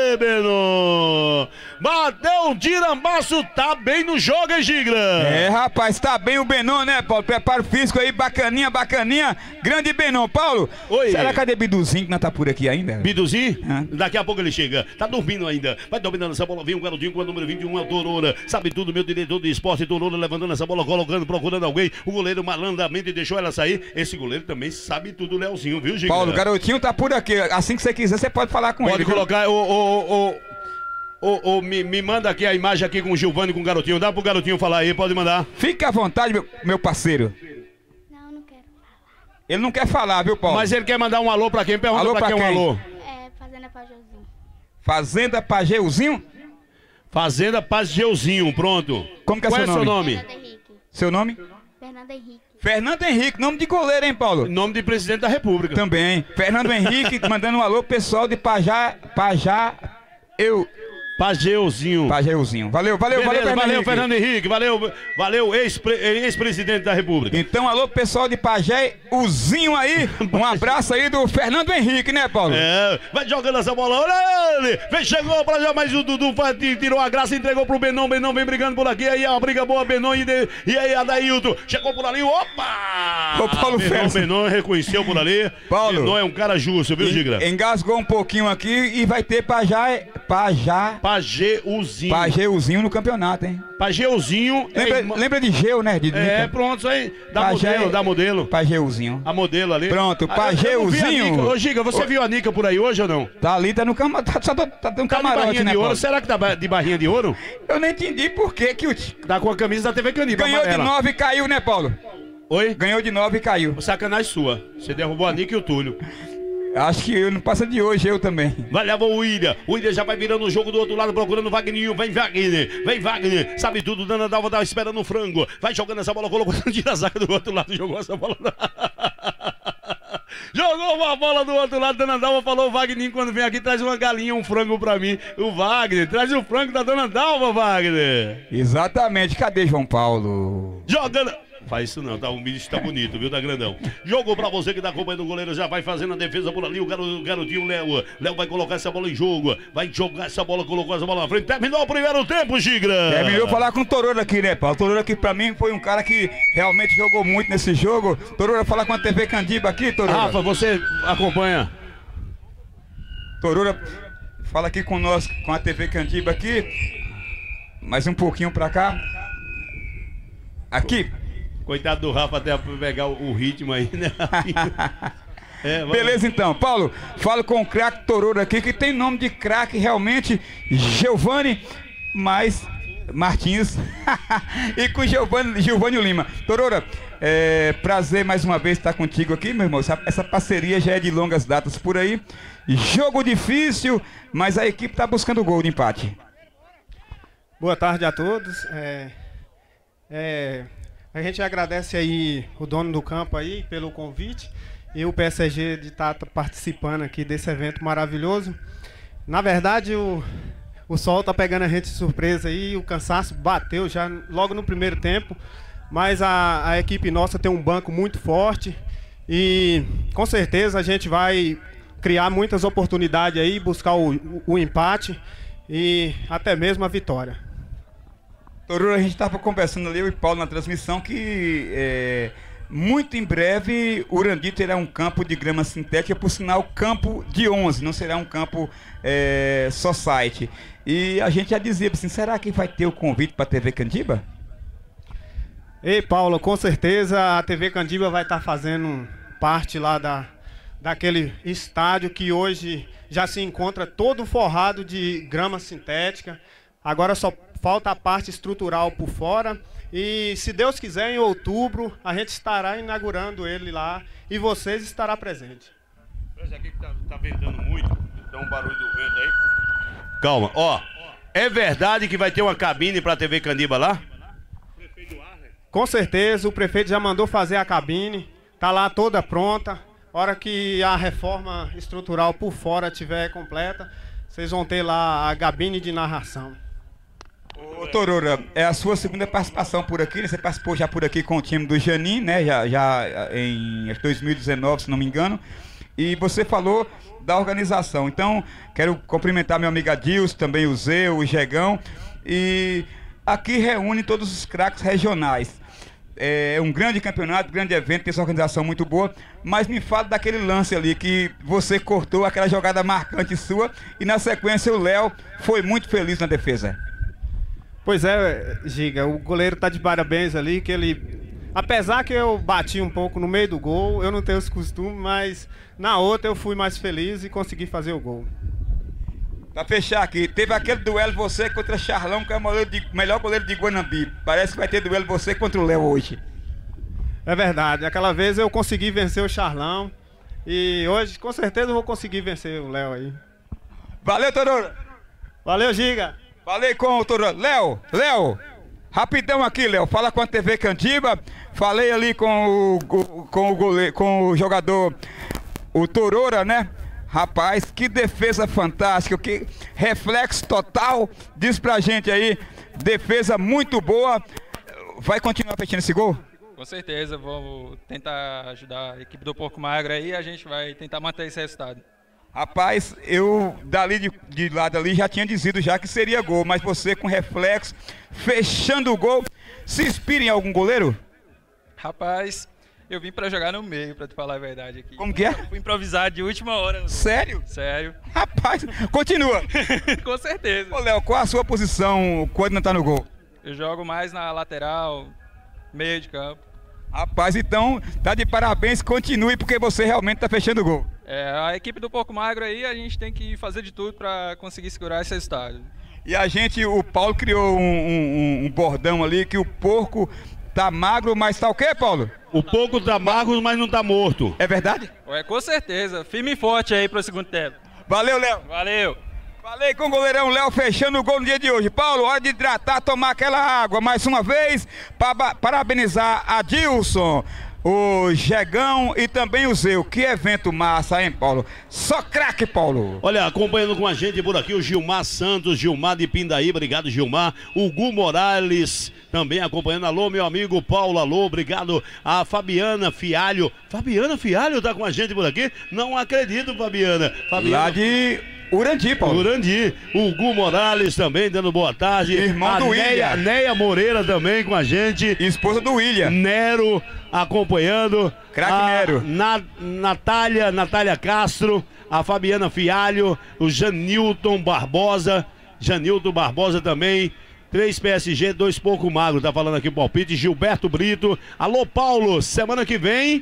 S2: Aê, Benon! Bateu um tirambaço, tá bem no jogo, hein, Gigra?
S1: É, rapaz, tá bem o Benon, né, Paulo? Preparo físico aí, bacaninha, bacaninha. Grande Benon. Paulo,
S2: Oi.
S1: será que cadê Biduzinho que não tá por aqui ainda?
S2: Biduzinho?
S1: Ah.
S2: Daqui a pouco ele chega. Tá dormindo ainda. Vai dominando essa bola. Vem um garotinho com o número vinte e um, é o Torora. Sabe tudo, meu diretor de esporte. Torora levantando essa bola, colocando, procurando alguém. O goleiro malandramente deixou ela sair. Esse goleiro também sabe tudo, Leozinho, viu, Gigra?
S1: Paulo, o garotinho tá por aqui. Assim que você quiser, você pode falar com
S2: Pode
S1: ele. Pode
S2: colocar. Ô, ô, ô. Ô, ô, me, me manda aqui a imagem aqui com o Gilvani com o garotinho. Dá pro garotinho falar aí, pode mandar.
S1: Fica à vontade, meu, meu parceiro.
S5: Não, não quero falar.
S1: Ele não quer falar, viu, Paulo?
S2: Mas ele quer mandar um alô pra quem? Pergunta
S1: Alô
S2: pra,
S1: pra
S2: quem,
S1: quem?
S2: um alô.
S5: É, Fazenda Pajeuzinho.
S1: Fazenda Pajeuzinho?
S2: Fazenda Pajeuzinho, pronto.
S1: Como que é
S2: Qual
S1: seu
S2: é seu
S1: nome?
S2: nome?
S5: Fernando Henrique.
S1: Seu nome?
S5: Fernando Henrique.
S1: Fernando Henrique, nome de goleiro, hein, Paulo?
S2: Nome de presidente da República.
S1: Também. Fernando Henrique mandando um alô pessoal de Pajá, Pajá, eu,
S2: Pajeuzinho.
S1: Pajeuzinho. Valeu, valeu,
S2: Beleza,
S1: valeu, Fernando
S2: valeu,
S1: Henrique.
S2: Fernando Henrique. Valeu, valeu, ex-pre- ex-presidente da República.
S1: Então, alô pessoal de Pajé, Uzinho aí, um abraço aí do Fernando Henrique, né, Paulo?
S2: É, vai jogando essa bola, olha ele! Vem, chegou pra já, mas o Dudu fa- tirou a graça, entregou pro Benon, Benon vem brigando por aqui, aí a briga boa, Benon e, de, e aí Adailton, chegou por ali, opa!
S1: Ô, Paulo
S2: Benon,
S1: Félix.
S2: Benon reconheceu por ali,
S1: Paulo.
S2: Benon é um cara justo, viu, Gigra?
S1: Engasgou um pouquinho aqui e vai ter Pajá, Pajá,
S2: Pajeuzinho.
S1: Pajeuzinho no campeonato, hein?
S2: Pajeuzinho. é
S1: Lembra,
S2: irmã-
S1: lembra de Geu, né? De,
S2: É,
S1: de,
S2: pronto, isso aí. Dá
S1: Pajé-
S2: modelo, dá modelo.
S1: Pajeuzinho.
S2: A modelo ali.
S1: Pronto,
S2: Ah, eu- eu não vi a
S1: Pajeuzinho.
S2: Nica. Ô, Giga, você viu a Nica por aí hoje ou não?
S1: Tá ali, tá no cama, tá, só tá, tá um
S2: Tá de
S1: camarote,
S2: barrinha
S1: né,
S2: de ouro.
S1: Paulo?
S2: Será que tá ba- de barrinha de ouro?
S1: Eu não entendi por que que o ti-
S2: Tá com a camisa da T V Caniba
S1: ganhou de
S2: amarela.
S1: nove e caiu, né, Paulo?
S2: Oi?
S1: Ganhou de nove e caiu.
S2: Sacanagem sua. Você derrubou a Nica e o Túlio.
S1: Acho que eu não passa de hoje, eu também.
S2: Vai levar o William. O William já vai virando o jogo do outro lado, procurando o Wagninho. Vem Wagner. Vem Wagner. Sabe tudo. Dana Dalva tá esperando o frango. Vai jogando essa bola, colocou tira a zaga do outro lado. Jogou essa bola. Jogou uma bola do outro lado. Dona Dalva falou: Wagner, quando vem aqui, traz uma galinha, um frango pra mim. O Wagner, traz o frango da Dona Dalva, Wagner.
S1: Exatamente. Cadê João Paulo?
S2: Jogando. Faz isso não, tá? O bicho tá bonito, viu? Tá grandão. Jogou pra você que tá acompanhando o goleiro, já vai fazendo a defesa por ali. O, garo, o garotinho Léo. Léo vai colocar essa bola em jogo. Vai jogar essa bola, colocou essa bola na frente. Terminou o primeiro tempo, Gigra.
S1: Terminou falar com o Tororo aqui, né, Paulo? O Tororo aqui pra mim foi um cara que realmente jogou muito nesse jogo. Tororo, falar com a T V Candiba aqui, Tororo.
S2: Rafa, você acompanha.
S1: Tororo, fala aqui com nós, com a T V Candiba aqui. Mais um pouquinho pra cá. Aqui.
S2: Coitado do Rafa até pegar o, o ritmo aí, né? É, vamos.
S1: Beleza então, Paulo, falo com o craque Tororo aqui, que tem nome de craque realmente, Giovanni, mas Martins, e com Giovanni, Giovanni Lima. Tororo, é prazer mais uma vez estar contigo aqui, meu irmão. Essa, essa parceria já é de longas datas por aí. Jogo difícil, mas a equipe está buscando o gol de empate.
S6: Boa tarde a todos. É, é, a gente agradece aí o dono do campo aí pelo convite e o P S G de estar participando aqui desse evento maravilhoso. Na verdade, o, o sol tá pegando a gente de surpresa aí, o cansaço bateu já logo no primeiro tempo, mas a, a equipe nossa tem um banco muito forte e com certeza a gente vai criar muitas oportunidades aí, buscar o, o, o empate e até mesmo a vitória.
S1: Tororo, a gente estava conversando ali, eu e Paulo, na transmissão, que é, muito em breve o Urandi terá um campo de grama sintética, por sinal, campo de onze, não será um campo é, society. E a gente já dizia assim, será que vai ter o convite para a T V Candiba?
S6: Ei, Paulo, com certeza a T V Candiba vai estar fazendo parte lá da, daquele estádio que hoje já se encontra todo forrado de grama sintética. Agora só falta a parte estrutural por fora e, se Deus quiser, em outubro a gente estará inaugurando ele lá e vocês estarão presentes.
S2: Esse aqui que tá, tá ventando muito, dá um barulho do vento aí. Calma, ó, é verdade que vai ter uma cabine pra T V Candiba lá?
S6: Com certeza, o prefeito já mandou fazer a cabine, tá lá toda pronta. Hora que a reforma estrutural por fora estiver completa, vocês vão ter lá a cabine de narração.
S1: Ô Tororo, é a sua segunda participação por aqui, né? Você participou já por aqui com o time do Janin, né? Já, já em dois mil e dezenove, se não me engano. E você falou da organização. Então, quero cumprimentar meu amigo Adilson, também o Zé, o Jegão. E aqui reúne todos os craques regionais. É um grande campeonato, grande evento, tem essa organização muito boa. Mas me fala daquele lance ali que você cortou aquela jogada marcante sua e na sequência o Léo foi muito feliz na defesa.
S6: Pois é, Giga, o goleiro tá de parabéns ali, que ele... Apesar que eu bati um pouco no meio do gol, eu não tenho esse costume, mas na outra eu fui mais feliz e consegui fazer o gol.
S1: Pra fechar aqui, teve aquele duelo você contra Charlão, que é o melhor, de, melhor goleiro de Guanambi. Parece que vai ter duelo você contra o Léo hoje.
S6: É verdade, aquela vez eu consegui vencer o Charlão e hoje com certeza eu vou conseguir vencer o Léo aí.
S1: Valeu, Torora!
S6: Valeu, Giga!
S1: Falei com o Torora. Léo, Léo! Rapidão aqui, Léo, fala com a T V Candiba. Falei ali com o, com o, goleiro, com o jogador, o Torora, né? Rapaz, que defesa fantástica, que reflexo total. Diz pra gente aí, defesa muito boa. Vai continuar fechando esse gol?
S7: Com certeza, vou tentar ajudar a equipe do Porco Magro aí e a gente vai tentar manter esse resultado.
S1: Rapaz, eu dali de, de lado ali já tinha dizido já que seria gol, mas você com reflexo, fechando o gol, se inspira em algum goleiro?
S7: Rapaz, eu vim pra jogar no meio, pra te falar a verdade aqui.
S1: Como que é?
S7: Fui improvisar de última hora.
S1: Sério?
S7: Sério.
S1: Rapaz, continua.
S7: Com certeza.
S1: Ô Léo, qual a sua posição quando não tá no gol?
S7: Eu jogo mais na lateral, meio de campo.
S1: Rapaz, então, tá de parabéns, continue, porque você realmente tá fechando o gol.
S7: É, a equipe do Porco Magro aí, a gente tem que fazer de tudo para conseguir segurar esse resultado.
S1: E a gente, o Paulo criou um, um, um bordão ali, que o porco tá magro, mas tá o quê, Paulo?
S2: O porco tá magro, mas não tá morto.
S1: É verdade?
S7: É, com certeza, firme e forte aí pro segundo tempo.
S1: Valeu, Léo.
S7: Valeu.
S1: Falei com o goleirão Léo fechando o gol no dia de hoje. Paulo, hora de hidratar, tomar aquela água. Mais uma vez, para parabenizar a Dilson, o Jegão e também o Zeu. Que evento massa, hein, Paulo? Só craque, Paulo.
S2: Olha, acompanhando com a gente por aqui o Gilmar Santos, Gilmar de Pindaí, obrigado, Gilmar. O Gu Morales também acompanhando. Alô, meu amigo Paulo, alô, obrigado. A Fabiana Fialho. Fabiana Fialho tá com a gente por aqui? Não acredito, Fabiana. Fabiana.
S1: Lá de Urandi, Paulo.
S2: Urandi. O Gu Morales também dando boa tarde.
S1: Irmão
S2: a
S1: do
S2: Neia,
S1: William.
S2: Neia Moreira também com a gente.
S1: Esposa do William.
S2: Nero acompanhando.
S1: Craque
S2: A
S1: Nero.
S2: Na, Natália, Natália Castro. A Fabiana Fialho. O Janilton Barbosa. Janilton Barbosa também. três P S G, dois Porco Magro. Tá falando aqui o palpite. Gilberto Brito. Alô, Paulo. Semana que vem,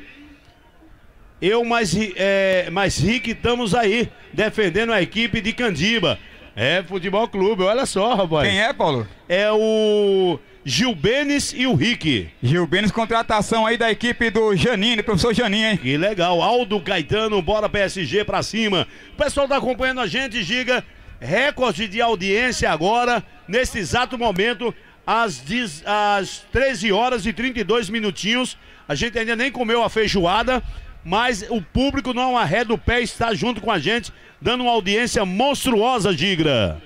S2: eu mais, é, mais Rick estamos aí defendendo a equipe de Candiba. É, Futebol Clube, olha só, rapaz.
S1: Quem é, Paulo?
S2: É o Gilbenes e o Rick.
S1: Gilbenes, contratação aí da equipe do Janine, professor Janinho, hein?
S2: Que legal, Aldo Caetano, bora P S G pra cima. O pessoal tá acompanhando a gente, Giga. Recorde de audiência agora, nesse exato momento, às, dez, às treze horas e trinta e dois minutinhos. A gente ainda nem comeu a feijoada, mas o público não arreda o pé, está junto com a gente, dando uma audiência monstruosa, Gigra.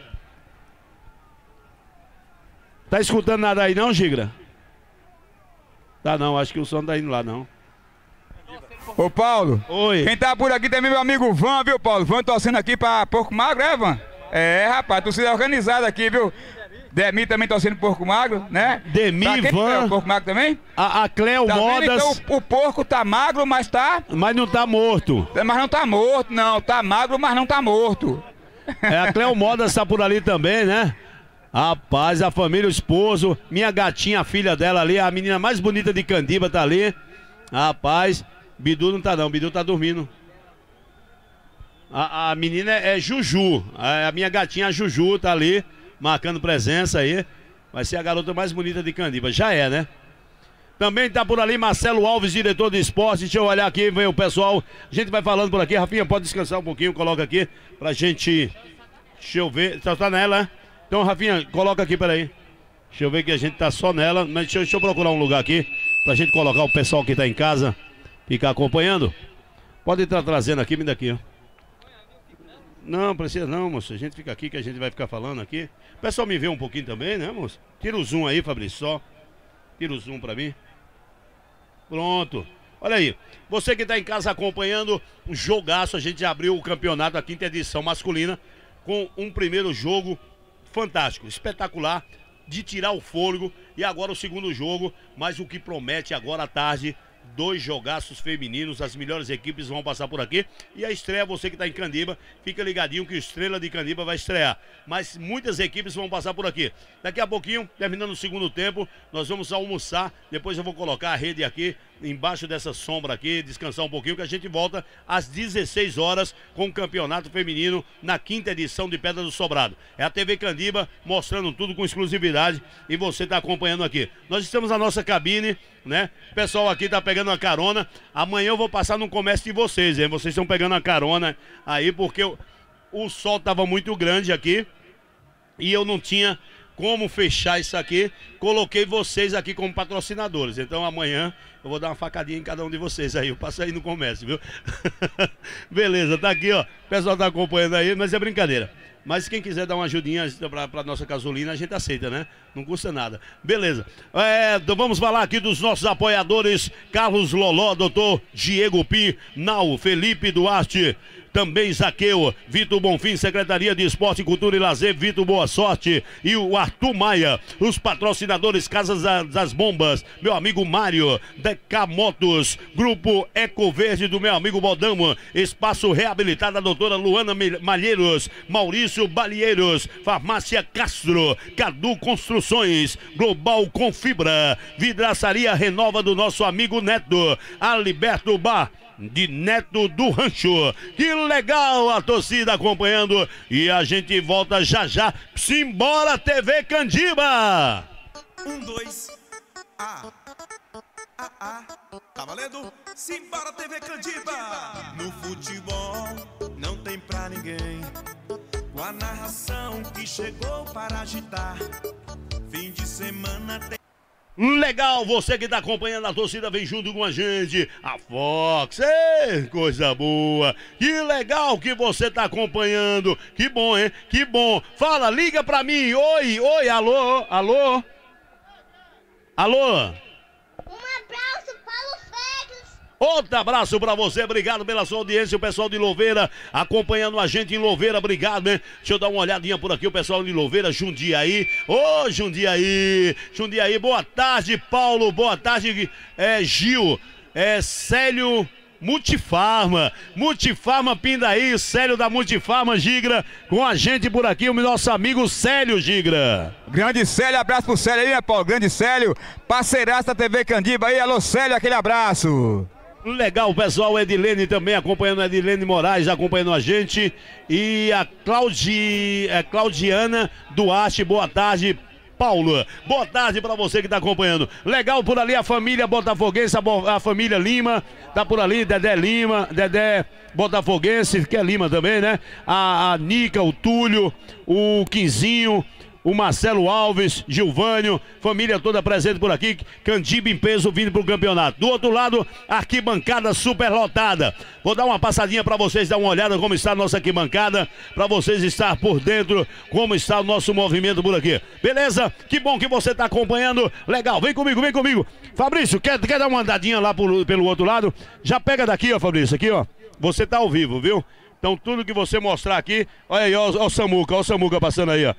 S2: Tá escutando nada aí não, Gigra? Tá não, acho que o som não tá indo lá não.
S1: Ô, Paulo.
S2: Oi.
S1: Quem tá por aqui também é meu amigo Van, viu, Paulo? Van torcendo aqui pra Porco Magro, é, Van? É, rapaz, torcida organizada aqui, viu? Demi também torcendo Porco Magro, né?
S2: Demi,
S1: tá, quem
S2: Van.
S1: É o Porco Magro também?
S2: A, a Cleo
S1: Tá vendo?
S2: Modas.
S1: Então o, o porco tá magro, mas tá...
S2: Mas não tá morto.
S1: Mas não tá morto, não. Tá magro, mas não tá morto.
S2: É, a Cleo Modas tá por ali também, né? Rapaz, a família, o esposo, minha gatinha, a filha dela ali, a menina mais bonita de Candiba tá ali. Rapaz, Bidu não tá não, Bidu tá dormindo. A, a menina é Juju, a, a minha gatinha, a Juju, tá ali, marcando presença aí. Vai ser a garota mais bonita de Candiba, já é, né? Também tá por ali Marcelo Alves, diretor de esporte. Deixa eu olhar aqui, vem o pessoal. A gente vai falando por aqui. Rafinha, pode descansar um pouquinho, coloca aqui pra gente... Deixa eu ver, só tá nela, né? Então, Rafinha, coloca aqui, peraí. Deixa eu ver que a gente tá só nela. Mas deixa eu, deixa eu procurar um lugar aqui pra gente colocar o pessoal que tá em casa, ficar acompanhando. Pode estar trazendo aqui, me daqui, ó. Não, precisa não, moço. A gente fica aqui que a gente vai ficar falando aqui. O pessoal me vê um pouquinho também, né, moço? Tira o zoom aí, Fabrício, só. Tira o zoom pra mim. Pronto. Olha aí, você que está em casa acompanhando um jogaço, a gente já abriu o campeonato, a quinta edição masculina, com um primeiro jogo fantástico, espetacular, de tirar o fôlego, e agora o segundo jogo, mas o que promete agora à tarde, dois jogaços femininos, as melhores equipes vão passar por aqui, e a estreia, você que está em Candiba, fica ligadinho que o Estrela de Candiba vai estrear, mas muitas equipes vão passar por aqui. Daqui a pouquinho, terminando o segundo tempo, nós vamos almoçar, depois eu vou colocar a rede aqui, embaixo dessa sombra aqui, descansar um pouquinho, que a gente volta às dezesseis horas com o campeonato feminino na quinta edição de Pedra do Sobrado. É a T V Candiba mostrando tudo com exclusividade e você está acompanhando aqui. Nós estamos na nossa cabine, né? O pessoal aqui tá pegando uma carona. Amanhã eu vou passar no comércio de vocês, hein? Vocês estão pegando a carona aí porque o, o sol tava muito grande aqui e eu não tinha como fechar isso aqui, coloquei vocês aqui como patrocinadores, então amanhã eu vou dar uma facadinha em cada um de vocês aí, eu passo aí no comércio, viu? Beleza, tá aqui, ó, o pessoal tá acompanhando aí, mas é brincadeira. Mas quem quiser dar uma ajudinha pra, pra nossa gasolina, a gente aceita, né? Não custa nada. Beleza. É, vamos falar aqui dos nossos apoiadores, Carlos Loló, doutor Diego Pi, Nau, Felipe Duarte, também Zaqueu, Vitor Bonfim, Secretaria de Esporte, Cultura e Lazer, Vitor Boa Sorte e o Arthur Maia, os patrocinadores Casas das Bombas, meu amigo Mário, Deca Motos, Grupo Eco Verde do meu amigo Bodamo, Espaço Reabilitado da doutora Luana Malheiros, Maurício Balieiros, Farmácia Castro, Cadu Construções, Global com Fibra, Vidraçaria Renova do nosso amigo Neto, Aliberto Bar, de Neto do Rancho. Que legal a torcida acompanhando e a gente volta já já. Simbora T V Candiba.
S8: Um, dois, ah, ah, ah, tá valendo? Simbora T V Candiba. No futebol não tem pra ninguém, com a narração que chegou para agitar. Fim de semana tem.
S2: Legal, você que está acompanhando a torcida, vem junto com a gente, a Fox, ei, coisa boa, que legal que você está acompanhando, que bom, hein, que bom, fala, liga pra mim, oi, oi, alô, alô, alô.
S5: Um abraço para o Félix.
S2: Outro abraço pra você, obrigado pela sua audiência, o pessoal de Louveira acompanhando a gente em Louveira, obrigado, né? Deixa eu dar uma olhadinha por aqui, o pessoal de Louveira, Jundiaí, ô oh, Jundiaí, Jundiaí, boa tarde, Paulo, boa tarde, é, Gil, é, Célio Multifarma, Multifarma Pindaí, Célio da Multifarma, Gigra, com a gente por aqui, o nosso amigo Célio, Gigra.
S1: Grande Célio, abraço pro Célio aí, né, Paulo? Grande Célio, parceiraço da T V Candiba aí, alô Célio, aquele abraço.
S2: Legal, pessoal, Edilene também acompanhando, a Edilene Moraes acompanhando a gente. E a Claudi... é, Claudiana Duarte, boa tarde, Paulo. Boa tarde pra você que tá acompanhando. Legal por ali a família Botafoguense, a, a família Lima, tá por ali, Dedé Lima, Dedé Botafoguense, que é Lima também, né? A, a Nica, o Túlio, o Quinzinho, o Marcelo Alves, Gilvânio, família toda presente por aqui, Candiba em peso vindo pro campeonato. Do outro lado, arquibancada super lotada. Vou dar uma passadinha para vocês, dar uma olhada como está a nossa arquibancada, para vocês estar por dentro, como está o nosso movimento por aqui. Beleza? Que bom que você está acompanhando. Legal, vem comigo, vem comigo. Fabrício, quer, quer dar uma andadinha lá por, pelo outro lado? Já pega daqui, ó, Fabrício, aqui, ó. Você tá ao vivo, viu? Então tudo que você mostrar aqui, olha aí, ó, ó o Samuca, ó o Samuca passando aí, ó.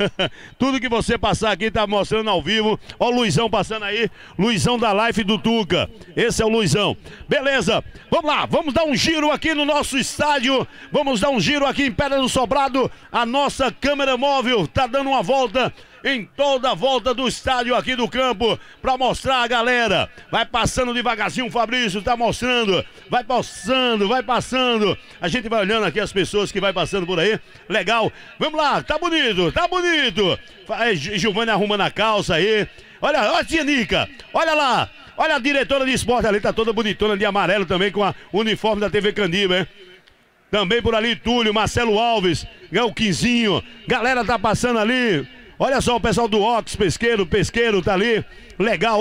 S2: Tudo que você passar aqui tá mostrando ao vivo. Ó o Luizão passando aí, Luizão da Life do Tuca. Esse é o Luizão. Beleza, vamos lá, vamos dar um giro aqui no nosso estádio. Vamos dar um giro aqui em Pedra do Sobrado. A nossa câmera móvel tá dando uma volta em toda a volta do estádio aqui do campo, para mostrar a galera. Vai passando devagarzinho, o Fabrício tá mostrando, vai passando, vai passando. A gente vai olhando aqui as pessoas que vai passando por aí. Legal, vamos lá, tá bonito, tá bonito. Giovanni arrumando a calça aí. Olha, olha a tia Nica, olha lá. Olha a diretora de esporte ali, tá toda bonitona de amarelo também, com a uniforme da T V Candiba, hein? Também por ali, Túlio, Marcelo Alves, o Quinzinho, galera tá passando ali. Olha só o pessoal do Ox, Pesqueiro, Pesqueiro tá ali, legal,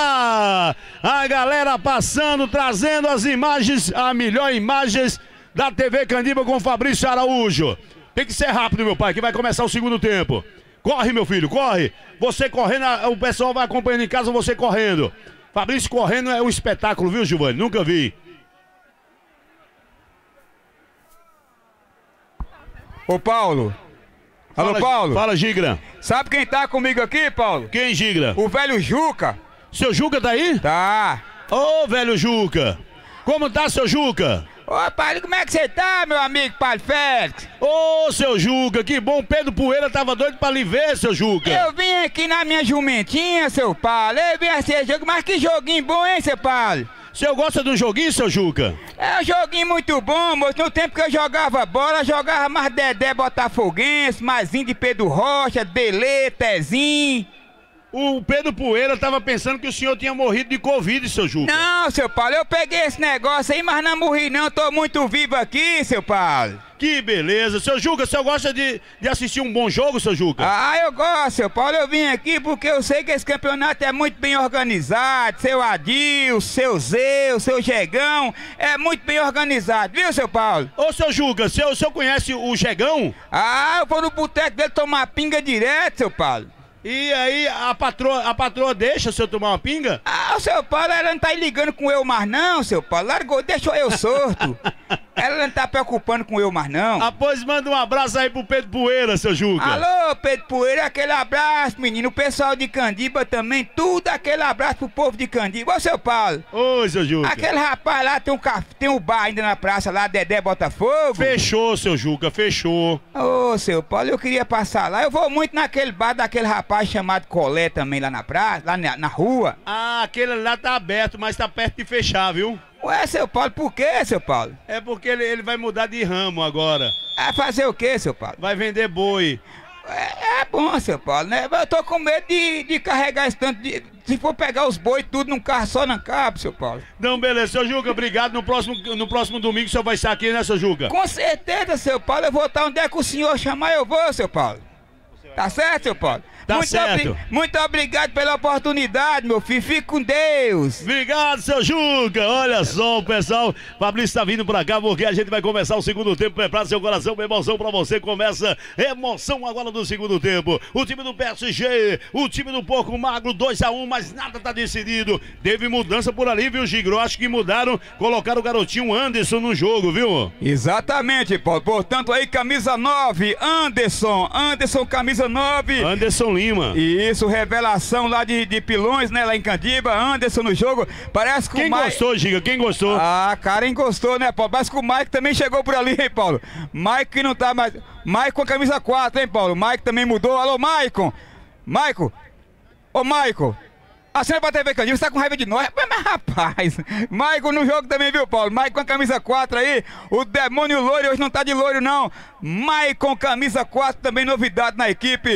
S2: opa! A galera passando, trazendo as imagens, a melhor imagens da T V Candiba com o Fabrício Araújo. Tem que ser rápido, meu pai, que vai começar o segundo tempo. Corre, meu filho, corre! Você correndo, o pessoal vai acompanhando em casa, você correndo. Fabrício correndo é um espetáculo, viu, Giovanni? Nunca vi.
S1: Ô, Paulo. Alô,
S2: Fala,
S1: Paulo.
S2: Fala, Gigra.
S1: Sabe quem tá comigo aqui, Paulo?
S2: Quem, Gigra?
S1: O velho Juca.
S2: Seu Juca tá aí?
S1: Tá.
S2: Ô, velho Juca. Como tá, seu Juca?
S1: Ô, Paulo, como é que você tá, meu amigo Paulo Félix?
S2: Ô, seu Juca, que bom. Pedro Poeira tava doido pra lhe ver, seu Juca.
S1: Eu vim aqui na minha jumentinha, seu Paulo. Eu vim assistir jogo, mas que joguinho bom, hein, seu Paulo?
S2: O senhor gosta de um joguinho, seu Juca?
S1: É um joguinho muito bom, moço. No tempo que eu jogava bola, eu jogava mais Dedé Botafoguense, Mazinho de Pedro Rocha, Delê, Tezinho.
S2: O Pedro Poeira tava pensando que o senhor tinha morrido de Covid, seu Juca.
S1: Não, seu Paulo, eu peguei esse negócio aí, mas não morri não, tô muito vivo aqui, seu Paulo.
S2: Que beleza. Seu Juca, o senhor gosta de, de assistir um bom jogo, seu Juca?
S1: Ah, eu gosto, seu Paulo, eu vim aqui porque eu sei que esse campeonato é muito bem organizado, seu Adil, seu Zeu, seu Jegão, é muito bem organizado, viu, seu Paulo?
S2: Ô, seu Juca, o senhor, o senhor conhece o Jegão?
S1: Ah, eu vou no boteco dele tomar pinga direto, seu Paulo.
S2: E aí, a patroa, a patroa deixa o senhor tomar uma pinga?
S1: Ah, o seu Paulo, ela não tá ligando com eu mais não, seu Paulo. Largou, deixou eu sorto. Ela não tá preocupando com eu mais não.
S2: Ah, pois manda um abraço aí pro Pedro Poeira, seu Juca.
S1: Alô, Pedro Poeira, aquele abraço, menino. O pessoal de Candiba também, tudo aquele abraço pro povo de Candiba. Ô, seu Paulo.
S2: Oi, seu Juca.
S1: Aquele rapaz lá tem um, café, tem um bar ainda na praça lá, Dedé Botafogo.
S2: Fechou, seu Juca, fechou.
S1: Ô, seu Paulo, eu queria passar lá. Eu vou muito naquele bar daquele rapaz chamado Colé também lá na praça, lá na, na rua.
S2: Ah, aquele lá tá aberto, mas tá perto de fechar, viu?
S1: Ué, seu Paulo, por quê, seu Paulo?
S2: É porque ele, ele vai mudar de ramo agora.
S1: É fazer o quê, seu Paulo?
S2: Vai vender boi.
S1: É, é bom, seu Paulo, né? Eu tô com medo de, de carregar esse tanto de... Se for pegar os bois tudo num carro só não cabe, seu Paulo.
S2: Não, beleza, seu Juca, obrigado. No próximo, no próximo domingo o senhor vai estar aqui, né, seu Juca?
S1: Com certeza, seu Paulo. Eu vou estar onde é que o senhor chamar, eu vou, seu Paulo. Tá certo, seu Paulo?
S2: Tá
S1: muito
S2: certo.
S1: Obri... Muito obrigado pela oportunidade, meu filho. Fique com Deus.
S2: Obrigado, seu Juca. Olha só, o pessoal. Fabrício tá vindo pra cá porque a gente vai começar o segundo tempo. Prepara seu coração, emoção pra você. Começa emoção agora do segundo tempo. O time do P S G, o time do Porco Magro, dois a um, mas nada tá decidido. Teve mudança por ali, viu, Gigro? Acho que mudaram, colocaram o garotinho Anderson no jogo, viu?
S1: Exatamente, Paulo. Portanto, aí, camisa nove, Anderson. Anderson, camisa nove.
S2: Anderson Lima.
S1: Isso, revelação lá de, de Pilões, né? Lá em Candiba, Anderson no jogo. Parece que
S2: Quem
S1: o Mike...
S2: gostou, Giga? Quem gostou?
S1: Ah, cara, gostou, né, Paulo? Parece que o Mike também chegou por ali, hein, Paulo? Mike que não tá mais... Mike com a camisa quatro, hein, Paulo? Mike também mudou. Alô, Maicon! Maicon! Ô, Maicon! Assina pra T V Candiba, você tá com raiva de nós? Mas, rapaz, Maicon no jogo também, viu, Paulo? Maicon com a camisa quatro aí, o demônio loiro hoje não tá de loiro, não. Maicon, camisa quatro, também novidade na equipe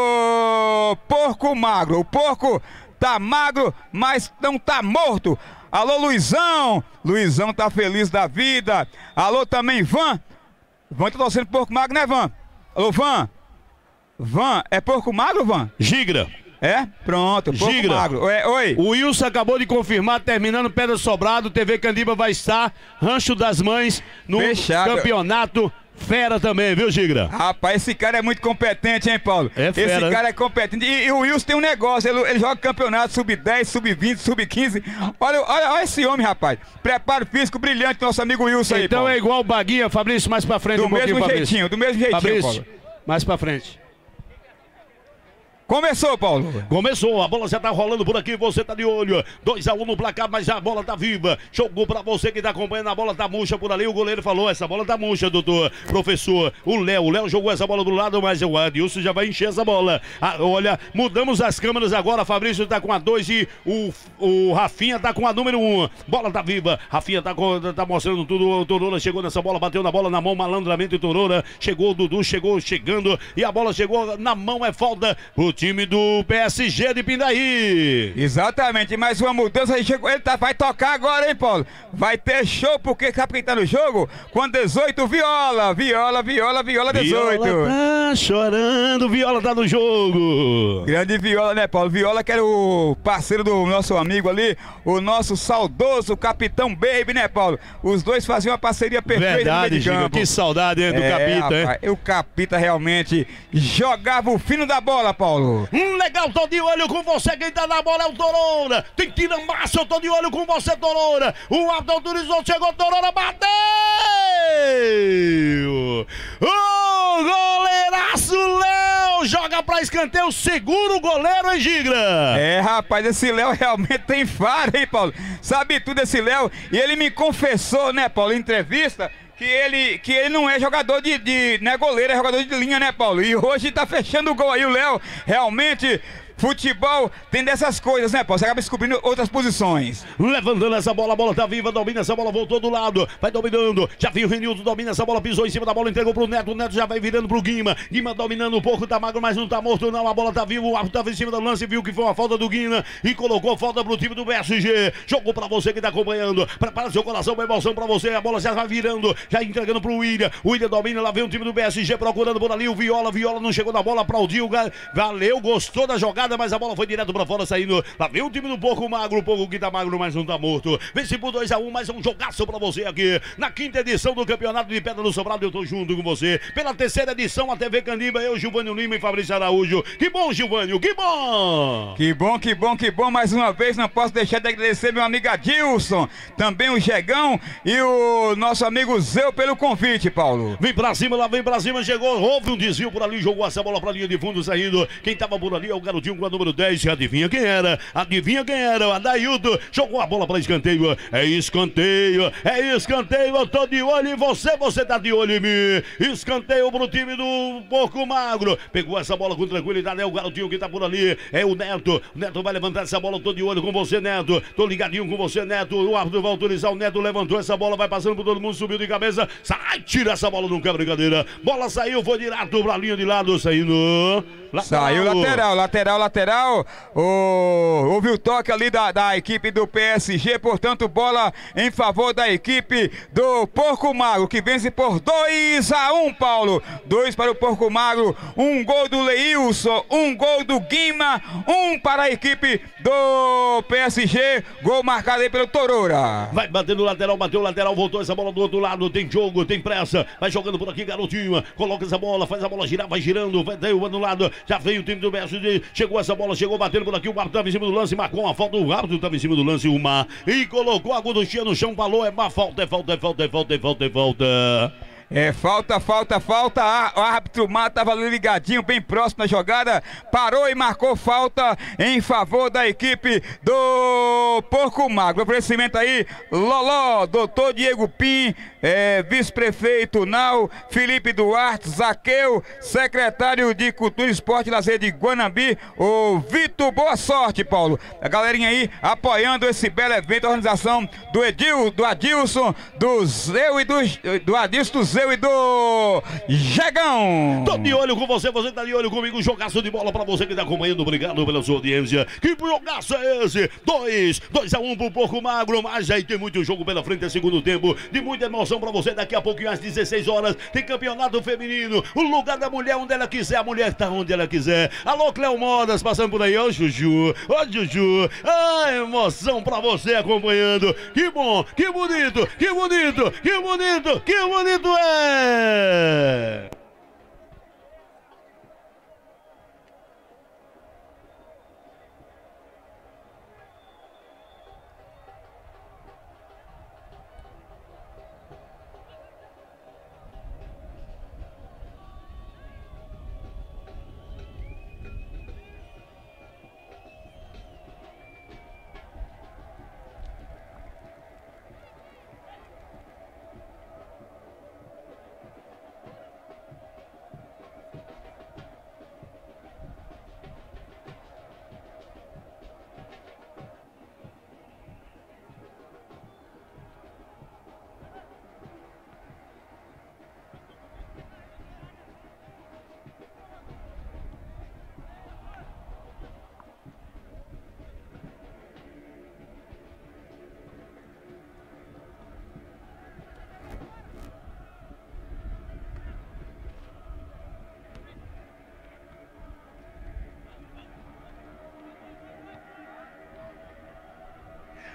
S1: do Porco Magro. O Porco tá magro, mas não tá morto. Alô, Luizão! Luizão tá feliz da vida. Alô, também, Van. Van tá torcendo Porco Magro, né, Van? Alô, Van. Van, é Porco Magro, Van?
S2: Gigra.
S1: É? Pronto, Porco
S2: Gigra.
S1: Magro. É, oi.
S2: O Wilson acabou de confirmar, terminando Pedra Sobrado, T V Candiba vai estar, Rancho das Mães, no
S1: Fechado.
S2: campeonato fera também, viu, Gigra?
S1: Rapaz, esse cara é muito competente, hein, Paulo?
S2: É fera,
S1: Esse
S2: né?
S1: cara é competente. E, e o Wilson tem um negócio, ele, ele joga campeonato sub dez, sub vinte, sub quinze. Olha, olha, olha esse homem, rapaz. Preparo físico brilhante, nosso amigo Wilson aí,
S2: Então
S1: Paulo.
S2: é igual o Baguinha, Fabrício, mais pra frente
S1: Do
S2: um pouquinho,
S1: mesmo
S2: Fabrício.
S1: jeitinho, do mesmo jeitinho,
S2: Fabrício,
S1: Paulo.
S2: mais pra frente.
S1: Começou, Paulo.
S2: Começou, a bola já tá rolando por aqui, você tá de olho. dois a um no placar, mas a bola tá viva. Jogou pra você que tá acompanhando, a bola tá murcha por ali. O goleiro falou, essa bola tá murcha, doutor. Professor, o Léo, o Léo jogou essa bola do lado, mas o Adilson já vai encher essa bola. Ah, olha, mudamos as câmeras agora, Fabrício tá com a dois e o, o Rafinha tá com a número um. Bola tá viva, Rafinha tá, com, tá mostrando tudo. O Torora chegou nessa bola, bateu na bola na mão, malandramente o Torora. Chegou o Dudu, chegou chegando e a bola chegou na mão, é falta pro time do P S G de Pindaí.
S1: Exatamente, mais uma mudança, ele, chegou, ele tá, vai tocar agora, hein, Paulo? Vai ter show, porque sabe quem tá no jogo? Com dezoito, Viola, Viola, Viola, Viola, dezoito.
S2: Viola tá tá chorando, Viola tá no jogo.
S1: Grande Viola, né, Paulo? Viola que era o parceiro do nosso amigo ali, o nosso saudoso Capitão Baby, né, Paulo? Os dois faziam uma parceria perfeita.
S2: Verdade,
S1: no meio de
S2: Giga,
S1: campo.
S2: que saudade, hein, do
S1: É,
S2: Capita, hein?
S1: rapaz, o Capita realmente jogava o fino da bola, Paulo.
S2: Hum, legal, tô de olho com você, quem tá na bola é o Toroura. Tem tira massa, eu tô de olho com você, Toroura. O árbitro autorizou, chegou, Toroura, bateu! O goleiraço Léo joga pra escanteio, segura o goleiro, hein, Gigra?
S1: É, rapaz, esse Léo realmente tem faro, hein, Paulo? Sabe tudo esse Léo. E ele me confessou, né, Paulo, em entrevista, que ele, que ele não é jogador de, de... não é goleiro, é jogador de linha, né, Paulo? E hoje tá fechando o gol aí, o Léo. Realmente... Futebol tem dessas coisas, né, Paulo? Você acaba descobrindo outras posições.
S2: Levantando essa bola, a bola tá viva, domina essa bola, voltou do lado, vai dominando. Já viu o Renildo, domina essa bola, pisou em cima da bola, entregou pro Neto. O Neto já vai virando pro Guima. Guima dominando um pouco, tá magro, mas não tá morto, não. A bola tá viva, o árbitro tava em cima do lance, viu que foi uma falta do Guima e colocou falta pro time do P S G. Jogou pra você que tá acompanhando. Prepara seu coração, uma emoção pra você. A bola já vai virando, já entregando pro William. O William domina, lá vem o time do P S G procurando por ali. O Viola, Viola não chegou na bola, aplaudiu. Valeu, gostou da jogada, mas a bola foi direto pra fora, saindo. Lá vem o time do Porco Magro, o Porco que tá magro, mas não tá morto. Vence por dois a um, mais um jogaço pra você aqui na quinta edição do Campeonato de Pedra do Sobrado. Eu tô junto com você. Pela terceira edição, a T V Candiba, eu, Gilvânio Lima e Fabrício Araújo. Que bom, Gilvânio, que bom!
S1: Que bom, que bom, que bom. Mais uma vez, não posso deixar de agradecer meu amigo Adilson, também o Jegão e o nosso amigo Zeu pelo convite, Paulo.
S2: Vem pra cima, lá vem pra cima, chegou, houve um desvio por ali, jogou essa bola pra linha de fundo, saindo. Quem tava por ali é o garotinho com a número dez, adivinha quem era? Adivinha quem era? O Adaildo jogou a bola para escanteio. É escanteio, é escanteio. Eu tô de olho em você, você tá de olho em mim. Escanteio pro time do Porco Magro. Pegou essa bola com tranquilidade. É o garotinho que tá por ali. É o Neto. O Neto vai levantar essa bola. Eu tô de olho com você, Neto. Tô ligadinho com você, Neto. O árbitro vai autorizar. O Neto levantou essa bola. Vai passando por todo mundo. Subiu de cabeça. Sai, tira essa bola. Não quer brincadeira. Bola saiu. Foi direto pra linha de lado. Saindo. Lateral.
S1: Saiu lateral, lateral, lateral. O, houve o toque ali da, da equipe do P S G, portanto, bola em favor da equipe do Porco Magro, que vence por dois a um, Paulo. dois para o Porco Magro, um gol do Leilson, um gol do Guima, um para a equipe do P S G, gol marcado aí pelo Toroura.
S2: Vai batendo lateral, bateu lateral, voltou essa bola do outro lado, tem jogo, tem pressa, vai jogando por aqui, garotinho, coloca essa bola, faz a bola girar, vai girando, vai daí o outro lado, já veio o time do P S G, chegou essa bola, chegou batendo por aqui, o árbitro estava em cima do lance, marcou uma falta, o árbitro estava em cima do lance, uma, e colocou a gorduchinha no chão, falou, é má falta, é falta, é falta, é falta, é falta, é falta.
S1: É, falta, falta, falta. O árbitro Mar estava ali ligadinho, bem próximo da jogada. Parou e marcou falta em favor da equipe do Porco Magro. Oferecimento aí, Loló, doutor Diego Pim, é, vice-prefeito Nau, Felipe Duarte, Zaqueu, secretário de Cultura, Esporte e Lazer de Guanambi, o Vitor. Boa sorte, Paulo. A galerinha aí apoiando esse belo evento, a organização do Edil, do Adilson, do Zeu e do, do Adilson, do Zeu e do Jegão.
S2: Tô de olho com você, você tá de olho comigo. Jogaço de bola pra você que tá acompanhando. Obrigado pela sua audiência. Que jogaço é esse? Dois, dois a um pro Porco Magro. Mas aí tem muito jogo pela frente, é segundo tempo. De muita emoção pra você. Daqui a pouquinho, às dezesseis horas, tem campeonato feminino. O lugar da mulher onde ela quiser. A mulher tá onde ela quiser. Alô, Cleo Modas, passando por aí. Ô, Juju. Ô, Juju. Ah, emoção pra você acompanhando. Que bom, que bonito, que bonito, que bonito, que bonito é. É.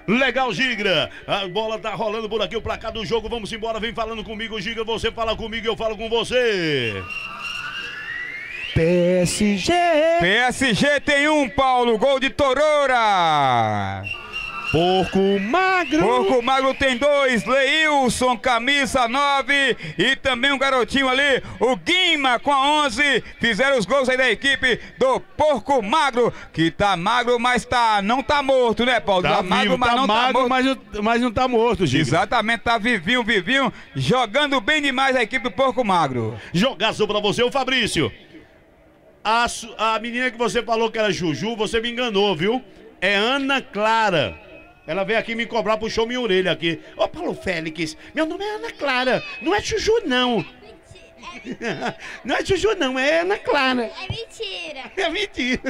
S2: Legal, Gigra. A bola tá rolando por aqui, o placar do jogo. Vamos embora, vem falando comigo, Gigra. Você fala comigo, eu falo com você.
S3: P S G.
S1: P S G tem um, Paulo. Gol de Torora.
S3: Porco Magro.
S1: Porco Magro tem dois. Leilson, camisa nove. E também um garotinho ali, o Guima com a onze. Fizeram os gols aí da equipe do Porco Magro. Que tá magro, mas tá, não tá morto, né, Paulo?
S2: Tá,
S1: Tá
S2: vivo,
S1: magro, mas
S2: tá
S1: não tá
S2: magro,
S1: morto.
S2: mas não, mas não tá morto, Gigra.
S1: Exatamente, tá vivinho, vivinho. Jogando bem demais a equipe do Porco Magro.
S2: Jogaço pra você, o Fabrício. A, su- a menina que você falou que era Juju, você me enganou, viu? É Ana Clara. Ela veio aqui me cobrar, puxou minha orelha aqui. Ô, Paulo Félix, meu nome é Ana Clara. Não é Juju, não. Não é Juju, não, é Ana Clara.
S5: É mentira.
S2: É mentira.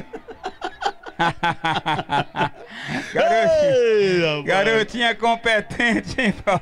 S1: Garotinha,
S2: Ei, rapaz.
S1: garotinha competente, hein, Paulo?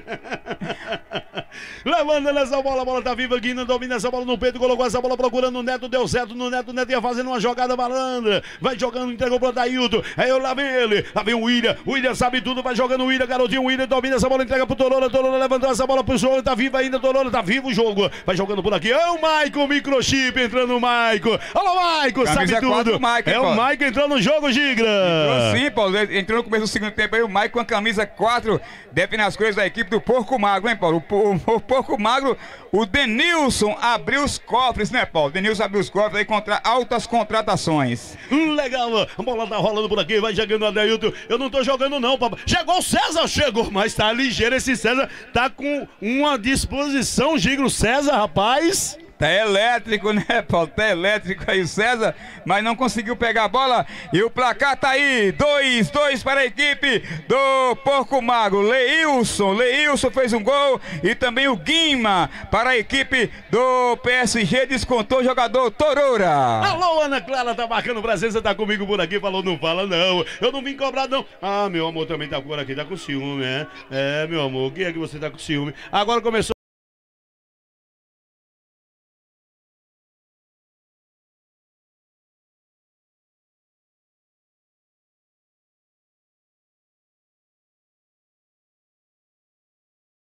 S2: Levando nessa bola, a bola tá viva, Guina domina essa bola no peito, colocou essa bola procurando o Neto, deu certo no Neto, o Neto ia fazendo uma jogada malandra, vai jogando, entregou pro Dailton, aí eu lá vem ele, lá vem o William, o William sabe tudo, vai jogando o William, garotinho, o William domina essa bola, entrega pro Torora, Torora levantou essa bola pro jogo, tá vivo ainda, Torora, tá vivo o jogo, vai jogando por aqui, é o Maicon, microchip entrando o Maicon, alô Maicon, sabe
S1: Camisa
S2: tudo,
S1: quatro, Maicon,
S2: é o
S1: Paulo.
S2: Maicon entrando no jogo, Gigra.
S1: Entrou sim, Paulo. Entrou no começo do segundo tempo aí o Maicon com a camisa quatro. Define as coisas da equipe do Porco Magro, hein, Paulo? O, po- o Porco Magro, o Denilson abriu os cofres, né, Paulo? Denilson abriu os cofres aí contra altas contratações.
S2: Legal, a bola tá rolando por aqui, vai chegando o Adeilton. Eu não tô jogando não, papai. Chegou o César, chegou, mas tá ligeiro esse César. Tá com uma disposição, Gigra, o César, rapaz.
S1: Tá elétrico, né, Paulo? Tá elétrico aí o César, mas não conseguiu pegar a bola. E o placar tá aí, dois, dois para a equipe do Porco Magro. Leilson, Leilson fez um gol e também o Guima para a equipe do P S G, descontou o jogador Torora.
S2: Alô, Ana Clara, tá marcando presença, tá comigo por aqui, falou, não fala não. Eu não vim cobrar não. Ah, meu amor também tá por aqui, tá com ciúme, é? É, meu amor, quem é que você tá com ciúme? Agora começou